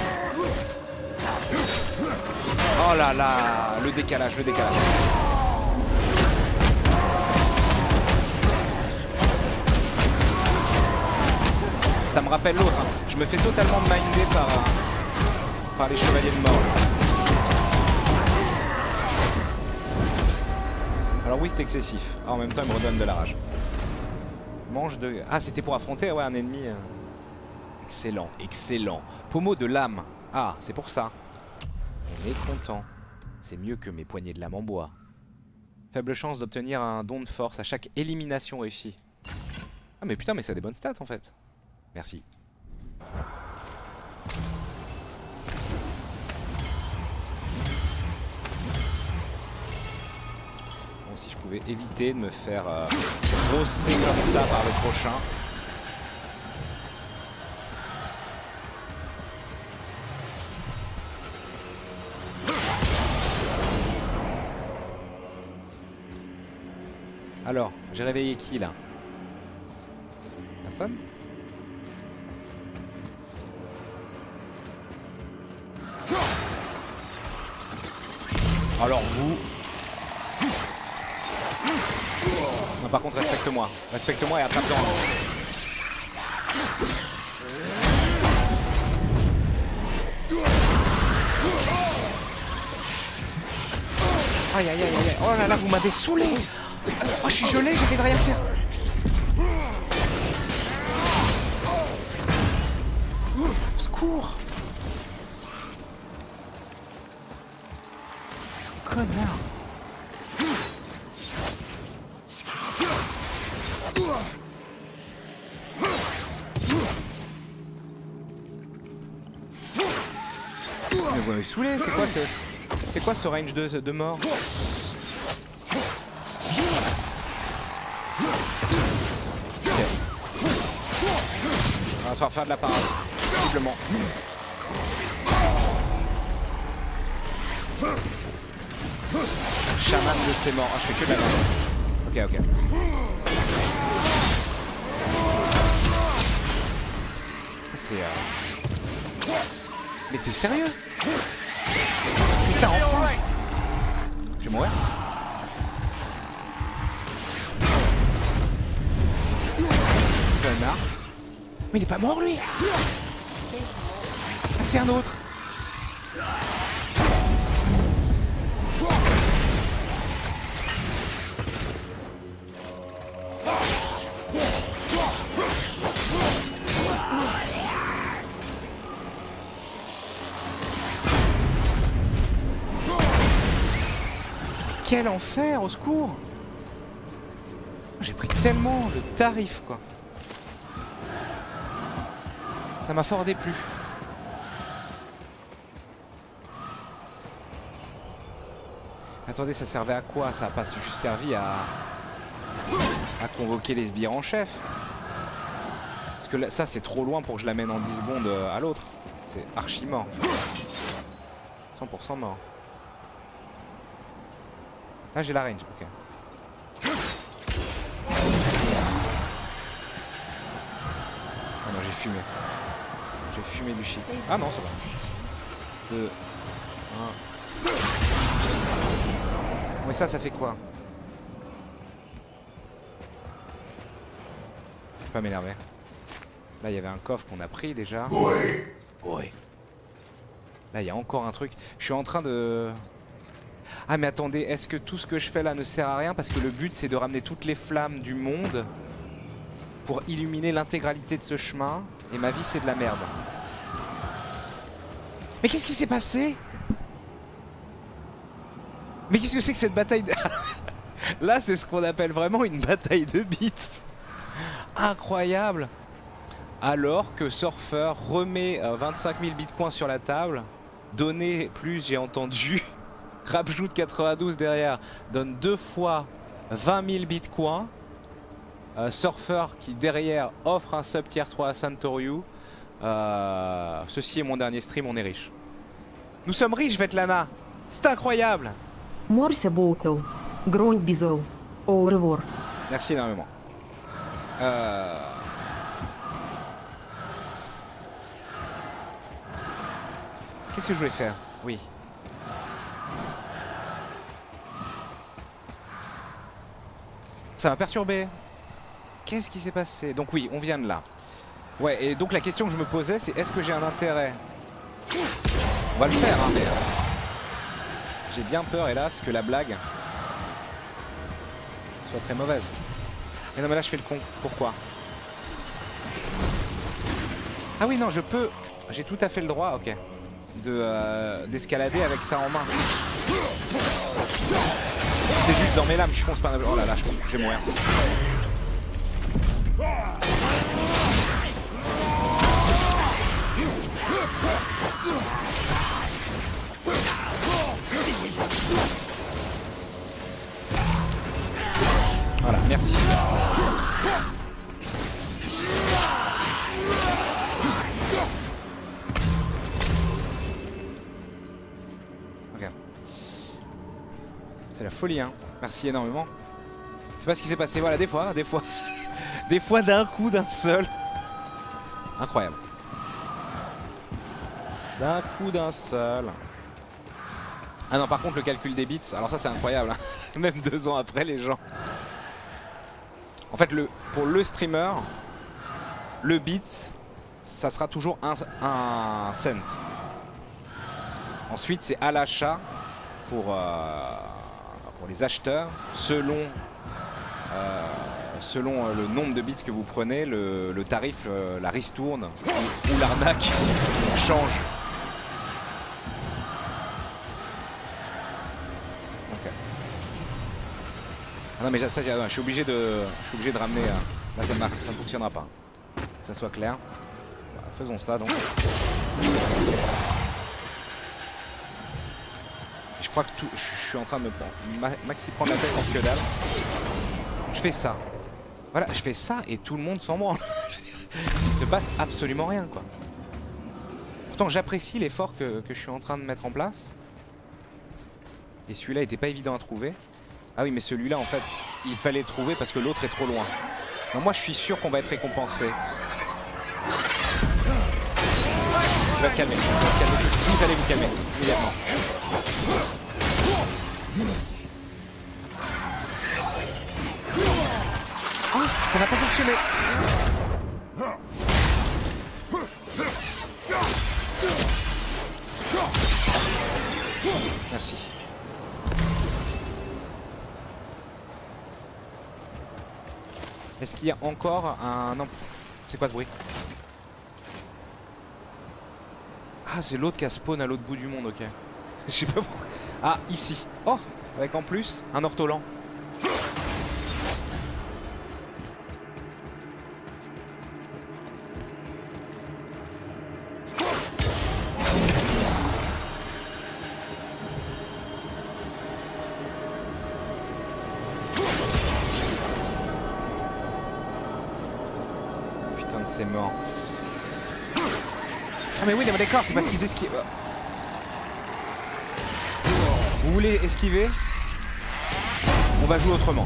Oh là là, le décalage, le décalage. Ça me rappelle l'autre, hein. Je me fais totalement minder par les chevaliers de mort. Alors oui, c'est excessif. Ah, en même temps, il me redonne de la rage. Mange de... Ah, c'était pour affronter ouais, un ennemi. Excellent, excellent. Pommeau de lame. Ah, c'est pour ça. On est content. C'est mieux que mes poignées de lame en bois. Faible chance d'obtenir un don de force à chaque élimination réussie. Ah mais putain, mais ça a des bonnes stats en fait. Merci. Bon, si je pouvais éviter de me faire rosser comme ça par le prochain. Alors, j'ai réveillé qui là? Personne? Alors vous... Non, par contre respecte-moi. Respecte-moi et attrape-toi. Aïe aïe aïe aïe. Oh là là, vous m'avez saoulé. Oh, je suis gelé, j'avais de rien faire. Secours. Connard. Mais vous m'avez saoulé, c'est quoi ce range de mort? On va se faire de la parade, visiblement. Chaman de ses morts. Ah, je fais que de la merde. Ok. C'est Mais t'es sérieux? Putain, enfin! Je vais mourir? Connard. Mais il est pas mort lui! Ah, c'est un autre! Quel enfer, au secours! J'ai pris tellement de tarifs quoi. Ça m'a fort déplu. Attendez, ça servait à quoi? Ça n'a pas juste servi à convoquer les sbires en chef. Parce que là, ça c'est trop loin pour que je l'amène en 10 secondes à l'autre. C'est archi mort. 100% mort. Là j'ai la range, ok. Ah non, j'ai fumé. J'ai fumé du shit. Ah non, ça va. 2, 1. Mais ça fait quoi? Je vais pas m'énerver. Là, il y avait un coffre qu'on a pris déjà. Ouais. Là, il y a encore un truc. Je suis en train de... Ah mais attendez, est-ce que tout ce que je fais là ne sert à rien? Parce que le but c'est de ramener toutes les flammes du monde pour illuminer l'intégralité de ce chemin. Et ma vie c'est de la merde. Mais qu'est-ce qui s'est passé? Mais qu'est-ce que c'est que cette bataille de... Là, c'est ce qu'on appelle vraiment une bataille de bits. Incroyable. Alors que Surfer remet 25 000 bitcoins sur la table. Donner plus, j'ai entendu. Rajoute 92 derrière. Donne 2 fois 20 000 bitcoins. Surfer qui derrière offre un sub tier 3 à Santoriu. Ceci est mon dernier stream, on est riche. Nous sommes riches, Svetlana. C'est incroyable. Morse beaucoup. Grand bisous. Au revoir. Merci énormément. Qu'est-ce que je voulais faire? Oui. Ça m'a perturbé. Qu'est-ce qui s'est passé? Donc oui, on vient de là. Ouais, et donc la question que je me posais, c'est est-ce que j'ai un intérêt? On va le faire, hein, mais... j'ai bien peur, hélas, que la blague soit très mauvaise. Mais non, mais là, je fais le con. Pourquoi? Ah oui, non, je peux... J'ai tout à fait le droit, ok, d'escalader avec ça en main. C'est juste dans mes lames, je pense pas... Oh là là, je vais mourir. Voilà, merci. Ok. C'est la folie, hein. Merci énormément. C'est pas ce qui s'est passé, voilà, des fois. Des fois d'un coup, d'un seul. Incroyable. D'un coup, d'un seul. Ah non, par contre, le calcul des bits, alors ça c'est incroyable, hein. Même 2 ans après, les gens. En fait, pour le streamer, le bit, ça sera toujours un cent. Ensuite, c'est à l'achat pour les acheteurs, selon le nombre de bits que vous prenez, le tarif, la ristourne ou l'arnaque change. Ah non mais ça, je suis obligé de ramener. Là ça ne fonctionnera pas. Que ça soit clair. Voilà, faisons ça donc. Je crois que je suis en train de me prendre maxi prendre la tête en que dalle. Je fais ça. Voilà, je fais ça et tout le monde s'en branle. Il se passe absolument rien quoi. Pourtant j'apprécie l'effort que je suis en train de mettre en place. Et celui-là était pas évident à trouver. Ah oui mais celui-là en fait il fallait le trouver parce que l'autre est trop loin. Donc moi je suis sûr qu'on va être récompensé. Je vais te calmer, vous allez vous calmer immédiatement. Oh, ça n'a pas fonctionné. Merci. Est-ce qu'il y a encore un... Non. C'est quoi ce bruit? Ah, c'est l'autre qui a spawn à l'autre bout du monde, ok. Je sais pas pourquoi. Ah, ici. Oh, avec en plus un ortolan. C'est mort. Ah mais oui d'accord, c'est parce qu'ils esquivent. Vous voulez esquiver? On va jouer autrement.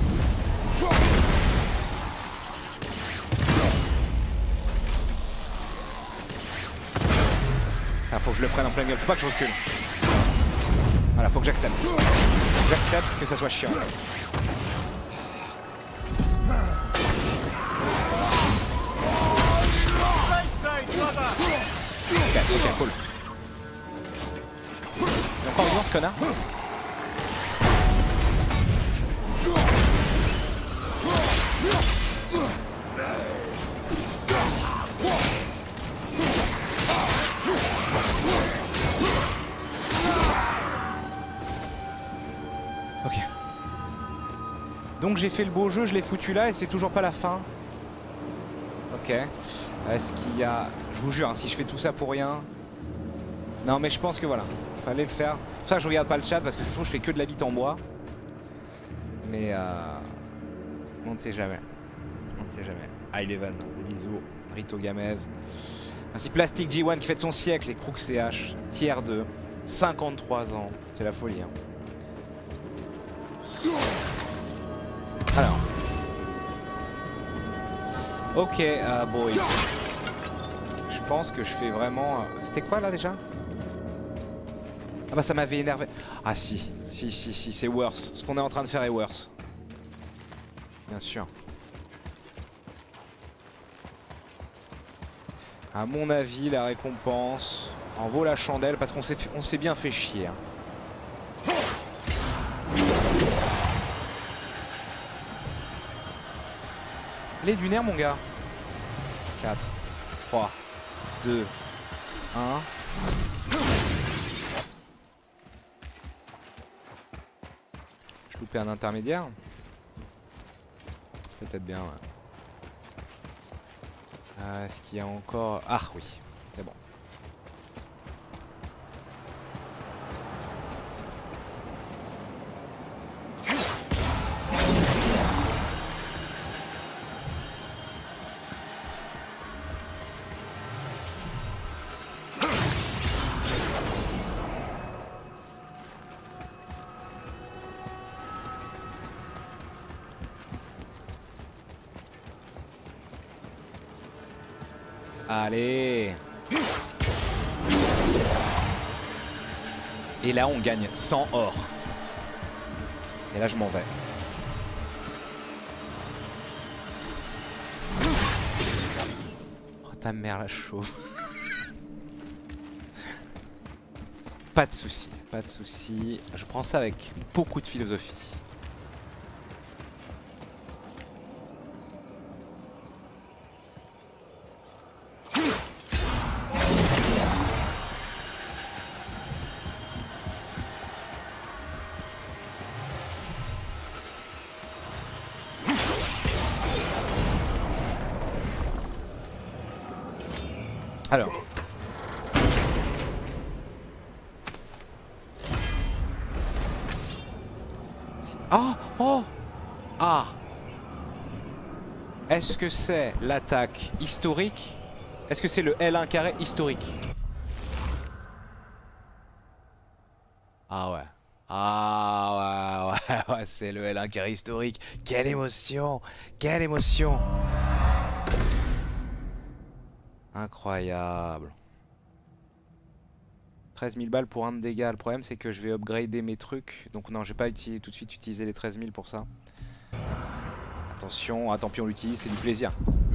Ah faut que je le prenne en pleine gueule, faut pas que je recule. Voilà, faut que j'accepte. J'accepte que ça soit chiant. Ok, cool. Il est encore vivant ce connard. Ok. Donc j'ai fait le beau jeu, je l'ai foutu là et c'est toujours pas la fin. Ok. Est-ce qu'il y a... Je vous jure, hein, si je fais tout ça pour rien... Non mais je pense que voilà, fallait le faire. Pour ça je regarde pas le chat parce que sinon je fais que de la bite en bois. Mais on ne sait jamais. On ne sait jamais. Eleven, des bisous. Rito Gamez. Ainsi Plastic G1 qui fête son siècle et Crook CH. Tiers 2. 53 ans. C'est la folie. Hein. Alors. Ok, boys. Je pense que je fais vraiment... C'était quoi là déjà? Ah bah ça m'avait énervé. Ah si, c'est worse. Ce qu'on est en train de faire est worse. Bien sûr. À mon avis, la récompense en vaut la chandelle parce qu'on s'est bien fait chier. Hein. Les dunaires mon gars. 4, 3, 2, 1. Je loupais un intermédiaire. Peut-être bien. Ouais. Est-ce qu'il y a encore... Ah oui, c'est bon. Allez. Et là on gagne 100 or. Et là je m'en vais. Oh ta mère la chauve. Pas de soucis, pas de soucis. Je prends ça avec beaucoup de philosophie. Alors. Oh, oh, ah. Est-ce que c'est l'attaque historique? Est-ce que c'est le L1 carré historique? Ah ouais. Ah ouais, ouais, c'est le L1 carré historique. Quelle émotion! Quelle émotion! Incroyable. 13 000 balles pour 1 de dégâts. Le problème c'est que je vais upgrader mes trucs. Donc non, je vais pas tout de suite utiliser les 13 000 pour ça. Attention, ah, tant pis on l'utilise, c'est du plaisir.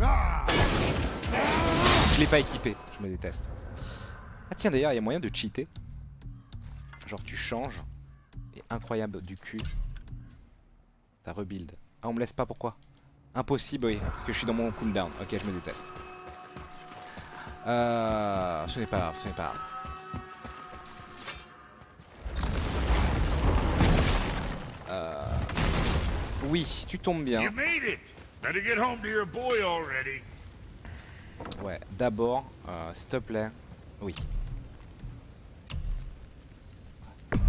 Je l'ai pas équipé, je me déteste. Ah tiens d'ailleurs, il y a moyen de cheater. Genre tu changes. Et incroyable du cul. T'as rebuild. Ah on me laisse pas, pourquoi? Impossible, oui, parce que je suis dans mon cooldown. Ok, je me déteste. Ce n'est pas grave, ce n'est pas grave. Oui, tu tombes bien. Ouais, d'abord, s'il te plaît. Oui. Ah,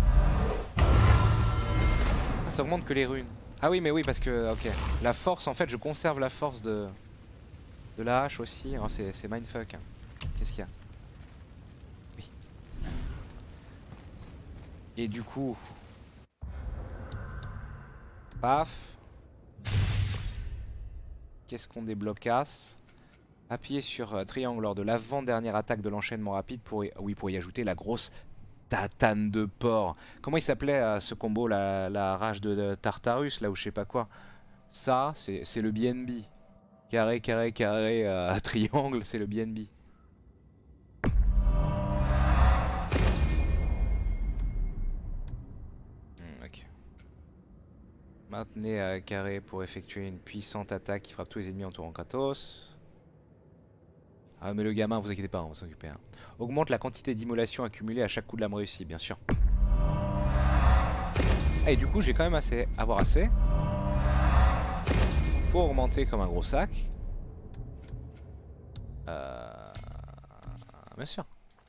ça augmente que les runes. Ah oui, mais oui, parce que, ok. La force, en fait, je conserve la force de la hache aussi. Oh, c'est mindfuck. Hein. Qu'est-ce qu'il y a? Oui. Et du coup... Paf. Qu'est-ce qu'on déblocasse? Appuyez sur triangle lors de l'avant-dernière attaque de l'enchaînement rapide pour y ajouter la grosse tatane de porc. Comment il s'appelait ce combo, la rage de Tartarus, là ou je sais pas quoi? Ça, c'est le BNB. Carré, carré, carré, triangle, c'est le BNB. Ok. Maintenez carré pour effectuer une puissante attaque qui frappe tous les ennemis entourant Kratos. Ah mais le gamin, vous inquiétez pas, on va s'occuper. Hein. Augmente la quantité d'immolation accumulée à chaque coup de lame réussi, bien sûr. Ah, et du coup, j'ai quand même avoir assez. Faut augmenter comme un gros sac. Bien sûr.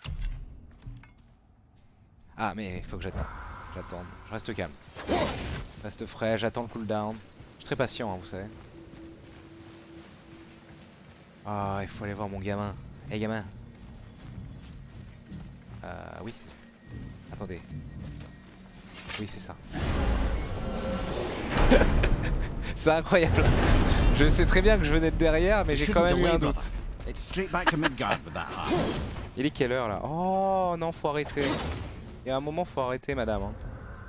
Ah mais il faut que j'attende. Je reste calme. Je reste frais, j'attends le cooldown. Je suis très patient, hein, vous savez. Ah, il faut aller voir mon gamin. Hey gamin. Oui. Attendez. Oui, c'est ça. C'est incroyable. Je sais très bien que je venais de derrière, mais j'ai quand même eu un doute. Il est quelle heure là? Oh non, faut arrêter. Il y a un moment, faut arrêter, madame. Hein.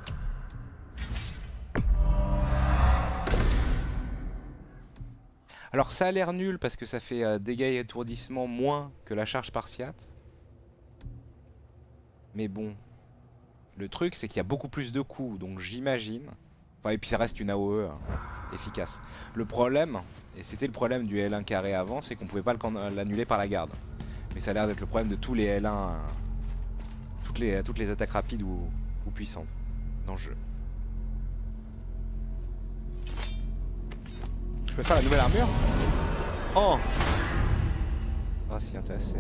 Alors ça a l'air nul parce que ça fait dégâts et étourdissement moins que la charge spartiate. Mais bon, le truc c'est qu'il y a beaucoup plus de coups, donc j'imagine. Enfin, et puis ça reste une AOE hein, efficace. Le problème, et c'était le problème du L1 carré avant, c'est qu'on pouvait pas l'annuler par la garde. Mais ça a l'air d'être le problème de tous les L1, toutes les attaques rapides ou puissantes dans le jeu. Je peux faire la nouvelle armure? Oh! Ah si, intéressé.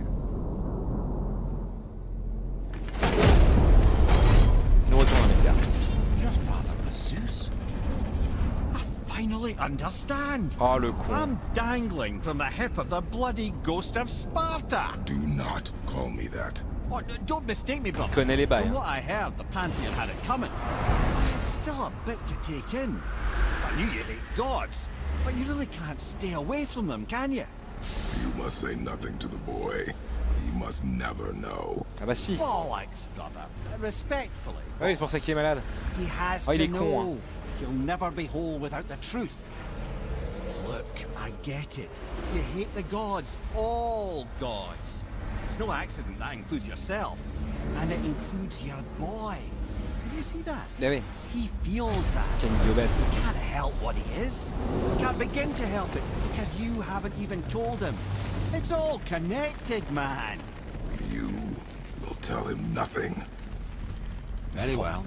Nous retournons à Midgard. Your father was Zeus? I finally understand. Oh le con. I'm dangling from the hip of the bloody ghost of Sparta. Do not call me that. Oh, don't mistake me, brother. Connais les bails. From Hein. what I heard, the Pantheon had it coming. It's still a bit to take in. I knew you hate gods, but you really can't stay away from them, can you? You must say nothing to the boy. He must never know. Ah bah si. Bollocks, brother. Respectfully. Ah oui, c'est pour ça qu'il est malade. He has Oh, il to est con, know. hein. He'll never be whole without the truth. Look, I get it. You hate the gods, all gods. It's no accident that includes yourself. And it includes your boy. You see that? Ah oui. He feels that. Quel idiot bête. He can't help what he is. Can't begin to help it because you haven't even told him. It's all connected, man. You will tell him nothing. Very well.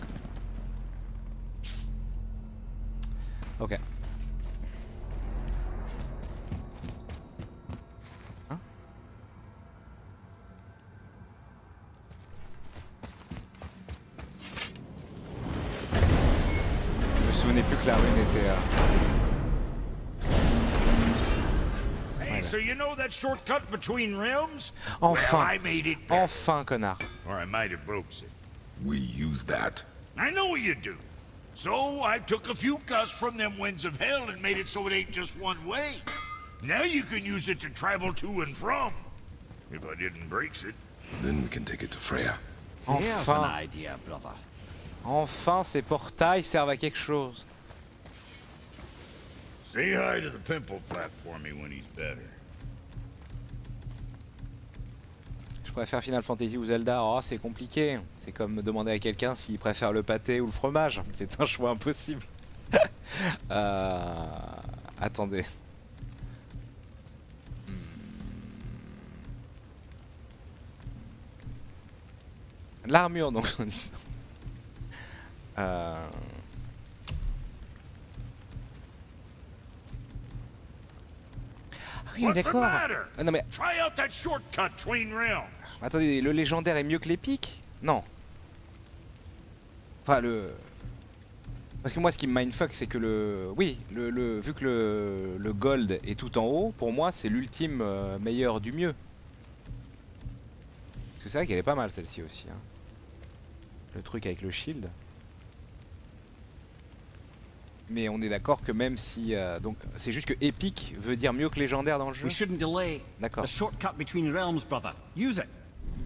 Ok. Hein? Je me souvenais plus que la rune était... Hey, so you know that shortcut between realms? Enfin. Well, I made it back. Enfin, connard. Or I might have broke it. We use that. I know you do. So I took a few cuss from them winds of hell and made it so it ain't just one way. Now you can use it to travel to and from. If I didn't breaks it. Then we can take it to Freya. There's an Enfin. idea, brother. Enfin, ces portails servent à quelque chose. Say hi to the pimple flap for me when he's better. Je préfère Final Fantasy ou Zelda. Oh, c'est compliqué. C'est comme demander à quelqu'un s'il préfère le pâté ou le fromage. C'est un choix impossible. Attendez. L'armure, donc. Ah oui, What's the d'accord. matter? Ah, non mais Try out that shortcut between realms. attendez, le légendaire est mieux que l'épique? Non. Enfin le... Parce que moi ce qui me mindfuck c'est que le... Oui, vu que le gold est tout en haut, pour moi c'est l'ultime meilleur du mieux. Parce que c'est vrai qu'elle est pas mal celle-ci aussi. Hein. Le truc avec le shield. Mais on est d'accord que même si... donc c'est juste que épique veut dire mieux que légendaire dans le jeu. We shouldn't delay. D'accord. The shortcut between realms, brother. Use it.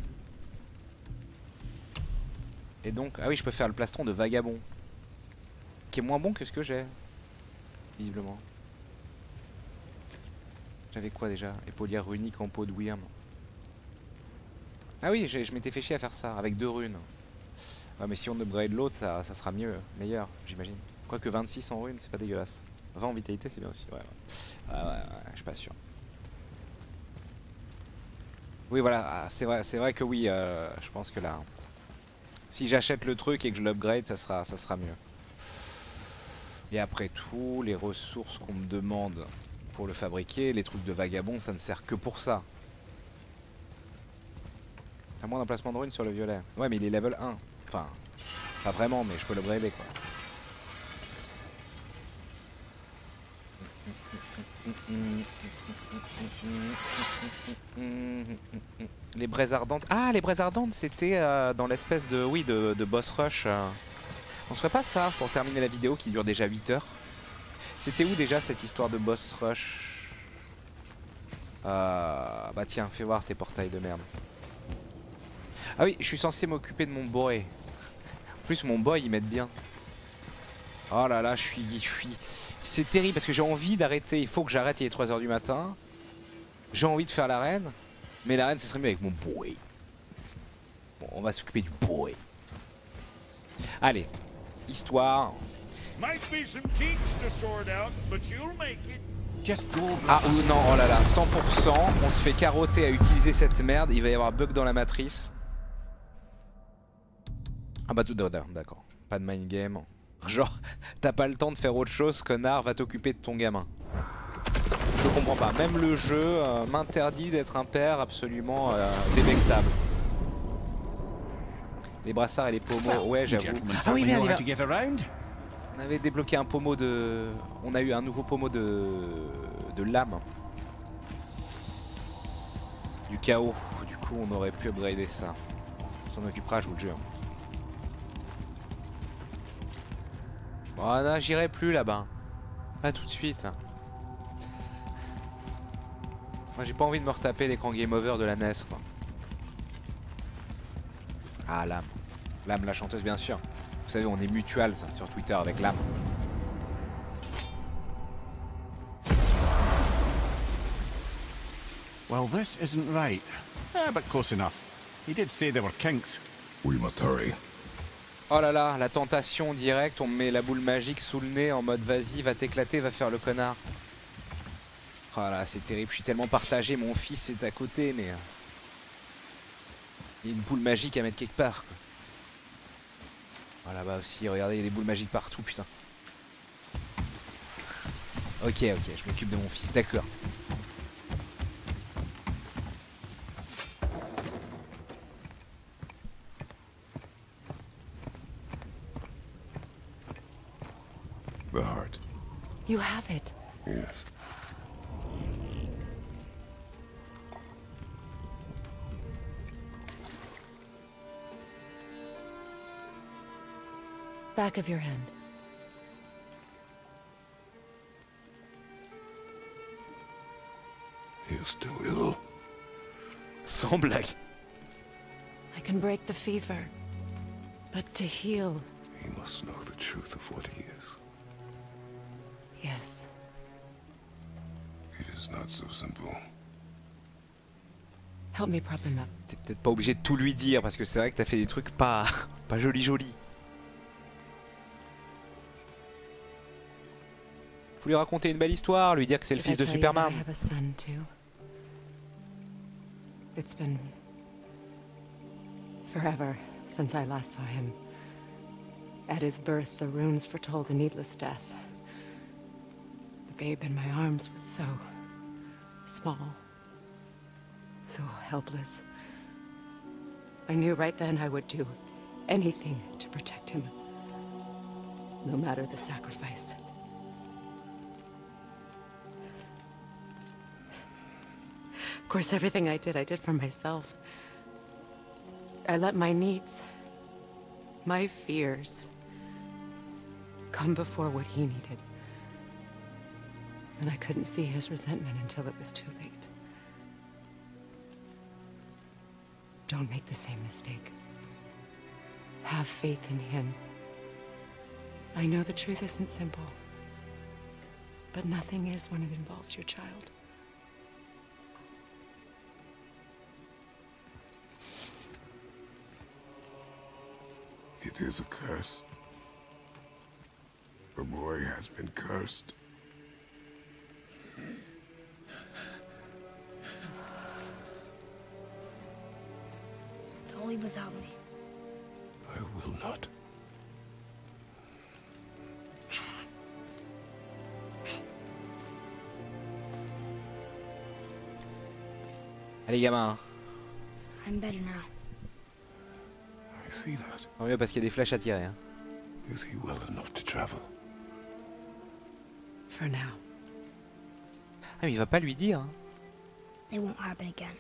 Et donc... Ah oui, je peux faire le plastron de vagabond. Qui est moins bon que ce que j'ai. Visiblement. J'avais quoi déjà? Épaulière runique en peau de Wyrm. Ah oui, je m'étais fait chier à faire ça, avec 2 runes. Ouais, mais si on upgrade l'autre, ça sera mieux, meilleur, j'imagine. Quoique 26 en runes, c'est pas dégueulasse. 20 en vitalité, c'est bien aussi. Ouais, je suis pas sûr. Oui, voilà, c'est vrai que oui, je pense que là... Si j'achète le truc et que je l'upgrade, ça sera mieux. Et après tout, les ressources qu'on me demande pour le fabriquer, les trucs de vagabond, ça ne sert que pour ça. À moins d'emplacement de rune sur le violet. Ouais, mais il est level 1. Enfin, pas vraiment, mais je peux l'upgrader quoi. Les braises ardentes. Ah, les braises ardentes, c'était dans l'espèce de, oui, de boss rush. On se ferait pas ça pour terminer la vidéo qui dure déjà 8 heures. C'était où déjà cette histoire de boss rush? Bah tiens, fais voir tes portails de merde. Ah oui, je suis censé m'occuper de mon boy. En plus, mon boy, il m'aide bien. Oh là là, je suis... C'est terrible parce que j'ai envie d'arrêter. Il faut que j'arrête, il est 3 h du matin. J'ai envie de faire l'arène. Mais l'arène, ce serait mieux avec mon boy. Bon, on va s'occuper du boy. Allez, histoire. Ah ou non, oh là là, 100%. On se fait carotter à utiliser cette merde. Il va y avoir bug dans la matrice. Ah bah tout d'accord. Pas de mind game. Genre, t'as pas le temps de faire autre chose, connard, va t'occuper de ton gamin. Je comprends pas. Même le jeu m'interdit d'être un père absolument délectable. Les brassards et les pommeaux, ouais j'avoue. Ah oui merde, on avait débloqué un pommeau de... On a eu un nouveau pommeau de lame. Du chaos. Du coup on aurait pu upgrader ça. On s'en occupera, je vous le jure. Bon, j'irai plus là-bas. Pas tout de suite. Moi j'ai pas envie de me retaper l'écran game over de la NES quoi. Ah Lame. Lame la chanteuse bien sûr. Vous savez on est mutual ça, sur Twitter avec Lame. Well, this isn't right. But close enough. He did say there were kinks. We must hurry. Oh là là, la tentation directe, on me met la boule magique sous le nez en mode vas-y, va t'éclater, va faire le connard. Oh là, c'est terrible, je suis tellement partagé, mon fils est à côté, mais... Il y a une boule magique à mettre quelque part, quoi. Oh là-bas aussi, regardez, il y a des boules magiques partout, putain. Ok, je m'occupe de mon fils, d'accord. The heart. You have it. Yes. Back of your hand. He is still ill. Sans blague. I can break the fever. But to heal... He must know the truth of what he is. Yes. It is not so simple. Help me prop him up. T'es peut-être pas obligé de tout lui dire parce que c'est vrai que t'as fait des trucs pas jolis. Faut lui raconter une belle histoire, lui dire que c'est le fils de Superman. I have a son too. It's been forever since I last saw him. At his birth, the runes foretold a needless death. The babe in my arms was so small, so helpless. I knew right then I would do anything to protect him, no matter the sacrifice. Of course, everything I did for myself. I let my needs, my fears, come before what he needed. And I couldn't see his resentment until it was too late. Don't make the same mistake. Have faith in him. I know the truth isn't simple, but nothing is when it involves your child. It is a curse. The boy has been cursed. Don't leave without me. I will not. Allez gamin. I'm better now. I see that. Tant mieux parce qu'il y a des flèches à tirer. Hein. Is he well enough to travel? For now. Ah mais il va pas lui dire. Hein. It won't happen again.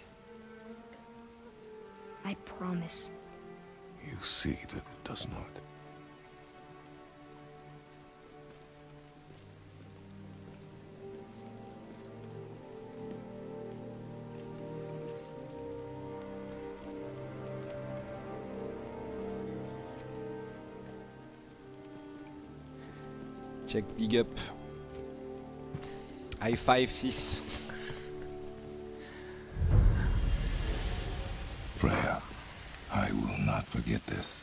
I promise. You see that it does not. Check big up. High five 6. Freya, I will not forget this.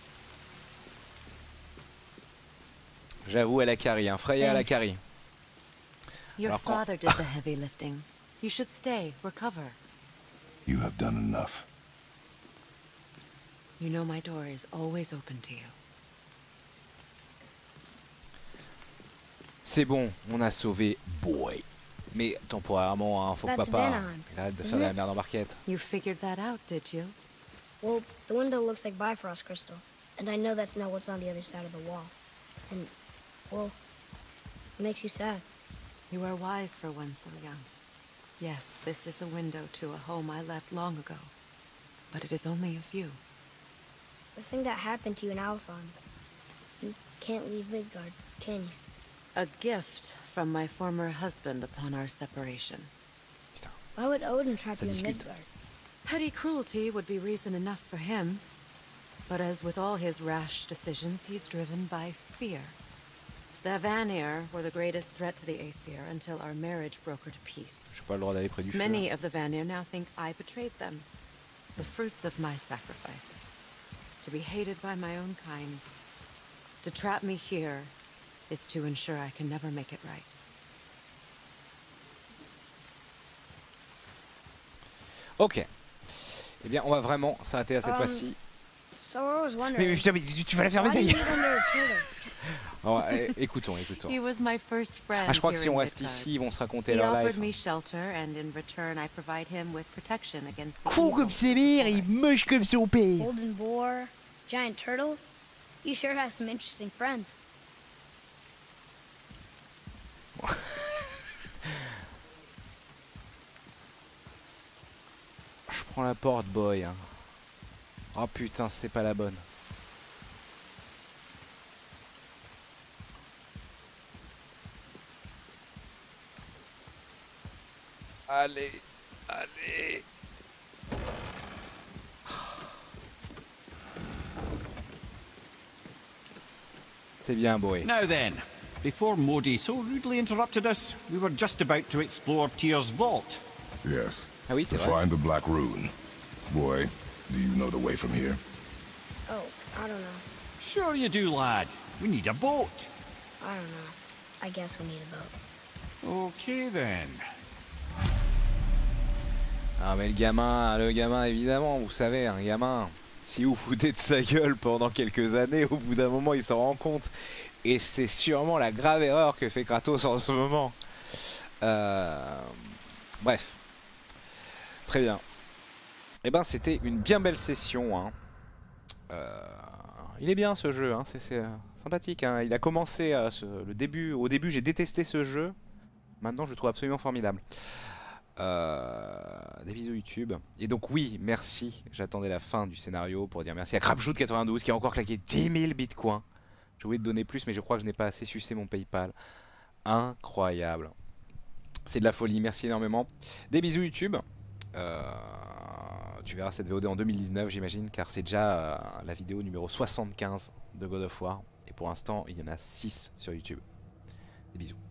J'avoue elle a carry, hein. Freya elle a carry. Your Alors, quand- father did the heavy lifting. You should stay, recover. You have done enough. You know my door is always open to you. C'est bon, on a sauvé Boy. Mais temporairement, hein, faut que That's papa Venom, il arrête de faire isn't de la it? merde en barquette. You figured that out, did you? Well, the window looks like Bifrost crystal, and I know that's not what's on the other side of the wall. And, well, it makes you sad. You are wise for one so young. Yes, this is a window to a home I left long ago. But it is only a view. The thing that happened to you in Alphon, you can't leave Midgard, can you? A gift from my former husband upon our separation. Why would Odin trap Ça you in discute. Midgard? Petty cruelty would be reason enough for him. But as with all his rash decisions, he's driven by fear. The Vanir were the greatest threat to the Aesir until our marriage brokered peace. J'ai pas le droit d'aller près du feu. Many of the Vanir now think I betrayed them. The fruits of my sacrifice. To be hated by my own kind. To trap me here is to ensure I can never make it right. Ok. Eh bien, on va vraiment s'arrêter à cette fois-ci. So I was wondering, Mais putain, mais tu vas la fermer why do you d'ailleurs. live under a pillar? Alors, écoutons, écoutons. He was my first friend. Ah, je crois que here si on in reste Midgard. ici, ils vont se raconter He leur offered life. me shelter, and in return, I provide him with protection against the Court evil comme ses mères, il forest. moche comme son père. Golden boar, giant turtle. You sure have some interesting friends. Je prends la porte, boy. Hein. Oh putain, c'est pas la bonne. Allez, allez. C'est bien, boy. Now then, before Modi so rudely interrupted us, we were just about to explore Tyr's vault. Yes. Ah oui, To c'est vrai. find the Black Rune. Boy, do you know the way from here? Oh, I don't know. Sure you do, lad. We need a boat. I don't know. I guess we need a boat. Okay then. Ah mais le gamin évidemment, vous savez, un gamin, si vous foutez de sa gueule pendant quelques années, au bout d'un moment il s'en rend compte. Et c'est sûrement la grave erreur que fait Kratos en ce moment. Bref. Très bien. Eh ben c'était une bien belle session. Hein. Il est bien ce jeu, hein. C'est sympathique. Hein. Il a commencé au début j'ai détesté ce jeu. Maintenant je le trouve absolument formidable. Des bisous YouTube. Et donc oui, merci. J'attendais la fin du scénario pour dire merci à Crapjout92 qui a encore claqué 10 000 bitcoins. J'ai oublié de donner plus, mais je crois que je n'ai pas assez sucé mon PayPal. Incroyable. C'est de la folie, merci énormément. Des bisous YouTube. Tu verras cette VOD en 2019 j'imagine, car c'est déjà la vidéo numéro 75 de God of War. Et pour l'instant, il y en a 6 sur YouTube. Des bisous.